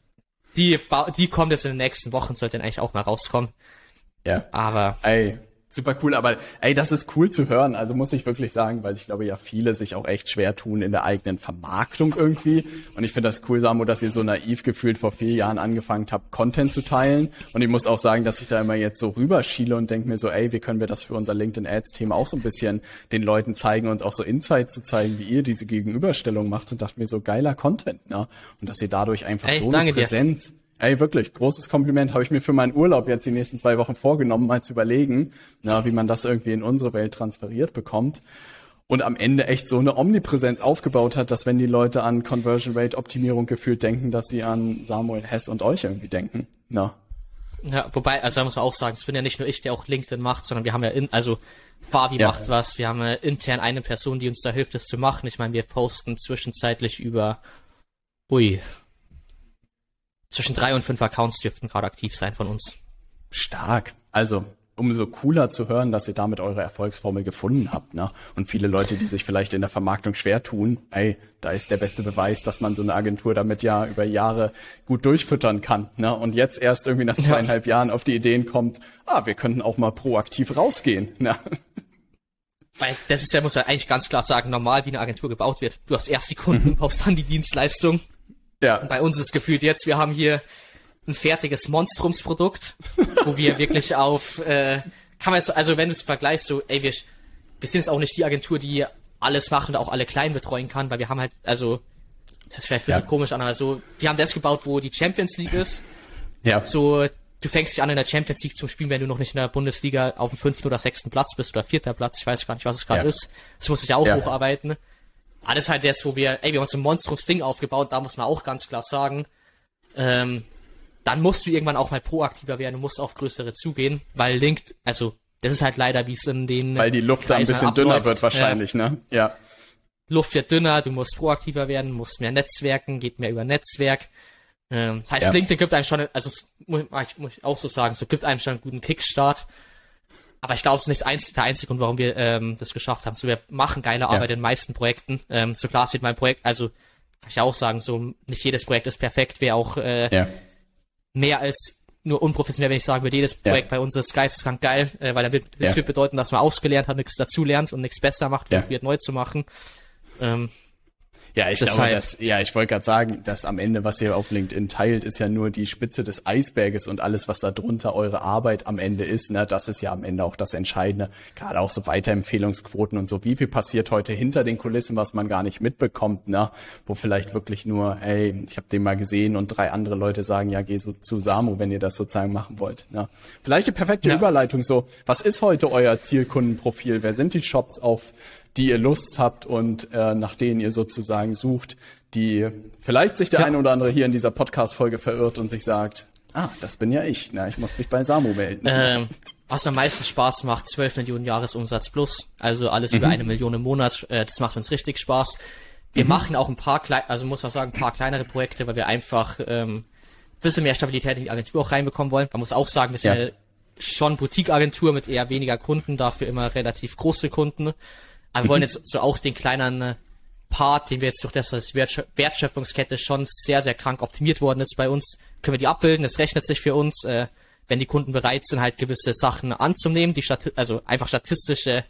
[SPEAKER 2] Die kommt jetzt in den nächsten Wochen, sollte dann eigentlich auch mal rauskommen.
[SPEAKER 1] Ja.
[SPEAKER 2] Aber.
[SPEAKER 1] Ey, Super cool, aber ey, das ist cool zu hören, also muss ich wirklich sagen, weil ich glaube ja viele sich auch echt schwer tun in der eigenen Vermarktung irgendwie und ich finde das cool, Samu, dass ihr so naiv gefühlt vor 4 Jahren angefangen habt, Content zu teilen und ich muss auch sagen, dass ich da immer jetzt so rüberschiele und denke mir so, ey, wie können wir das für unser LinkedIn-Ads-Thema auch so ein bisschen den Leuten zeigen und auch so Insights zu zeigen, wie ihr diese Gegenüberstellung macht und dachte mir so, geiler Content, ne? Und dass ihr dadurch einfach so eine Präsenz... Ey, wirklich, großes Kompliment. Habe ich mir für meinen Urlaub jetzt die nächsten 2 Wochen vorgenommen, mal zu überlegen, wie man das irgendwie in unsere Welt transferiert bekommt. Und am Ende echt so eine Omnipräsenz aufgebaut hat, dass wenn die Leute an Conversion Rate Optimierung gefühlt denken, dass sie an Samuel Hess und euch irgendwie denken. Na.
[SPEAKER 2] Ja, wobei, also da muss man auch sagen, es bin ja nicht nur ich, der auch LinkedIn macht, sondern wir haben ja, Fabi macht was, wir haben intern eine Person, die uns da hilft, das zu machen. Ich meine, wir posten zwischenzeitlich zwischen 3 und 5 Accounts dürften gerade aktiv sein von uns.
[SPEAKER 1] Stark. Also, umso cooler zu hören, dass ihr damit eure Erfolgsformel gefunden habt, ne? Und viele Leute, die sich vielleicht in der Vermarktung schwer tun, ey, da ist der beste Beweis, dass man so eine Agentur damit ja über Jahre gut durchfüttern kann, ne? Und jetzt erst irgendwie nach 2,5 Jahren auf die Ideen kommt, wir könnten auch mal proaktiv rausgehen, ne?
[SPEAKER 2] Weil das ist ja, muss man eigentlich ganz klar sagen, normal, wie eine Agentur gebaut wird. Du hast erst die Kunden, baust dann die Dienstleistung. Ja. Und bei uns ist gefühlt jetzt, wir haben hier ein fertiges Monstrumsprodukt, wo wir wirklich auf, kann man jetzt, also wenn du es vergleichst, so, ey, wir sind jetzt auch nicht die Agentur, die alles macht und auch alle Kleinen betreuen kann, weil wir haben halt, also, das ist vielleicht ein bisschen komisch an, aber so, wir haben das gebaut, wo die Champions League ist. Ja. So, du fängst dich an in der Champions League zu spielen, wenn du noch nicht in der Bundesliga auf dem 5. oder 6. Platz bist oder 4. Platz, ich weiß gar nicht, was es gerade ist. Das muss ich auch hocharbeiten. Alles halt jetzt, wo wir haben so ein Monstrums-Ding aufgebaut, da muss man auch ganz klar sagen, dann musst du irgendwann auch mal proaktiver werden, du musst auf größere zugehen, weil das ist halt leider, wie es in den...
[SPEAKER 1] Weil die Luft da ein bisschen dünner wird wahrscheinlich, ne? Ja.
[SPEAKER 2] Luft wird dünner, du musst proaktiver werden, musst mehr netzwerken, geht mehr über Netzwerk. Das heißt, LinkedIn gibt einem schon, also muss ich auch so sagen, so gibt einem schon einen guten Kickstart. Aber ich glaube, es ist nicht der einzige Grund, warum wir das geschafft haben. So, wir machen geile Arbeit in den meisten Projekten. So klar steht mein Projekt, also kann ich auch sagen, so nicht jedes Projekt ist perfekt, wäre auch mehr als nur unprofessionell, wenn ich sagen würde, jedes Projekt bei uns ist geisteskrank geil, weil das wird bedeuten, dass man ausgelernt hat, nichts dazulernt und nichts besser macht, probiert neu zu machen.
[SPEAKER 1] Ja, ich glaube, ich wollte gerade sagen, dass am Ende, was ihr auf LinkedIn teilt, ist ja nur die Spitze des Eisberges und alles, was da drunter eure Arbeit am Ende ist, ne, das ist ja am Ende auch das Entscheidende. Gerade auch so Weiterempfehlungsquoten und so. Wie viel passiert heute hinter den Kulissen, was man gar nicht mitbekommt, ne, wo vielleicht wirklich nur, ey, ich habe den mal gesehen und 3 andere Leute sagen, ja, geh so zu Samu, wenn ihr das sozusagen machen wollt, ne. Vielleicht die perfekte Überleitung so. Was ist heute euer Zielkundenprofil? Wer sind die Shops, auf die ihr Lust habt und nach denen ihr sozusagen sucht, die vielleicht sich der eine oder andere hier in dieser Podcast-Folge verirrt und sich sagt, das bin ja ich, ich muss mich bei Samu melden.
[SPEAKER 2] Was am meisten Spaß macht, 12 Millionen Jahresumsatz plus, also alles über 1 Million im Monat, das macht uns richtig Spaß. Wir machen auch ein paar kleinere Projekte, weil wir einfach bisschen mehr Stabilität in die Agentur auch reinbekommen wollen. Man muss auch sagen, wir sind schon Boutique-Agentur mit eher weniger Kunden, dafür immer relativ große Kunden. Aber wir wollen jetzt so auch den kleinen Part, den wir jetzt durch das, dass die Wertschöpfungskette schon sehr, sehr krank optimiert worden ist bei uns, können wir die abbilden. Es rechnet sich für uns, wenn die Kunden bereit sind, halt gewisse Sachen anzunehmen, also einfach statistische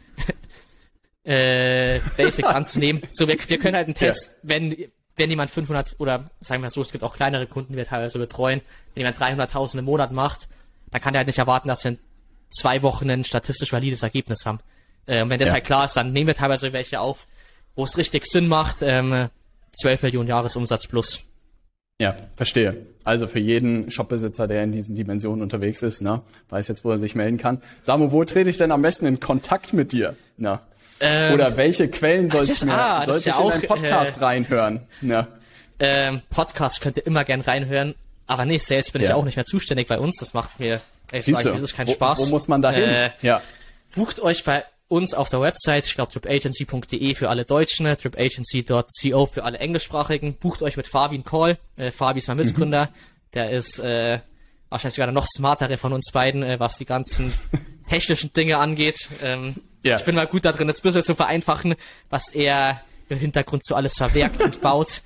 [SPEAKER 2] Basics anzunehmen. So, wir können halt einen Test, wenn jemand 500 oder sagen wir so, es gibt auch kleinere Kunden, die wir teilweise betreuen, wenn jemand 300.000 im Monat macht, dann kann der halt nicht erwarten, dass wir in 2 Wochen ein statistisch valides Ergebnis haben. Und wenn das halt klar ist, dann nehmen wir teilweise welche auf, wo es richtig Sinn macht, 12 Millionen Jahresumsatz plus.
[SPEAKER 1] Ja, verstehe. Also für jeden Shopbesitzer, der in diesen Dimensionen unterwegs ist, weiß jetzt, wo er sich melden kann. Samu, wo trete ich denn am besten in Kontakt mit dir? Oder welche Quellen soll ich in deinen Podcast reinhören?
[SPEAKER 2] Podcast könnt ihr immer gern reinhören, aber nee, Sales bin ich auch nicht mehr zuständig bei uns. Das macht mir das ist kein Spaß.
[SPEAKER 1] Wo muss man da hin?
[SPEAKER 2] Bucht euch bei uns auf der Website, ich glaube tripagency.de für alle Deutschen, tripagency.co für alle Englischsprachigen. Bucht euch mit Fabi einen Call. Fabi ist mein Mitgründer. Der ist wahrscheinlich sogar der noch smartere von uns beiden, was die ganzen technischen Dinge angeht. Ich bin mal gut da drin, das ein bisschen zu vereinfachen, was er im Hintergrund so alles verwerkt und baut.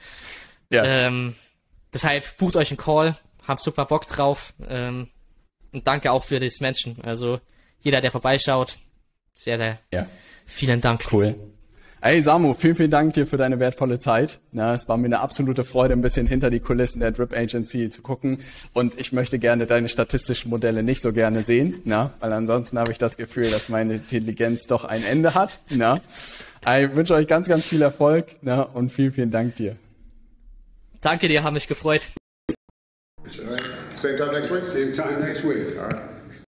[SPEAKER 2] Deshalb bucht euch einen Call, habt super Bock drauf. Und danke auch für das Menschen. Also jeder, der vorbeischaut. Sehr, sehr vielen Dank.
[SPEAKER 1] Cool. Ey Samu, vielen, vielen Dank dir für deine wertvolle Zeit. Na, es war mir eine absolute Freude, ein bisschen hinter die Kulissen der Drip Agency zu gucken. Und ich möchte gerne deine statistischen Modelle nicht so gerne sehen, na, weil ansonsten habe ich das Gefühl, dass meine Intelligenz doch ein Ende hat. Na. Ich wünsche euch ganz, ganz viel Erfolg, na, und vielen, vielen Dank dir.
[SPEAKER 2] Danke dir, hat mich gefreut.
[SPEAKER 3] Same time next week?
[SPEAKER 4] Same time next week.
[SPEAKER 3] All right.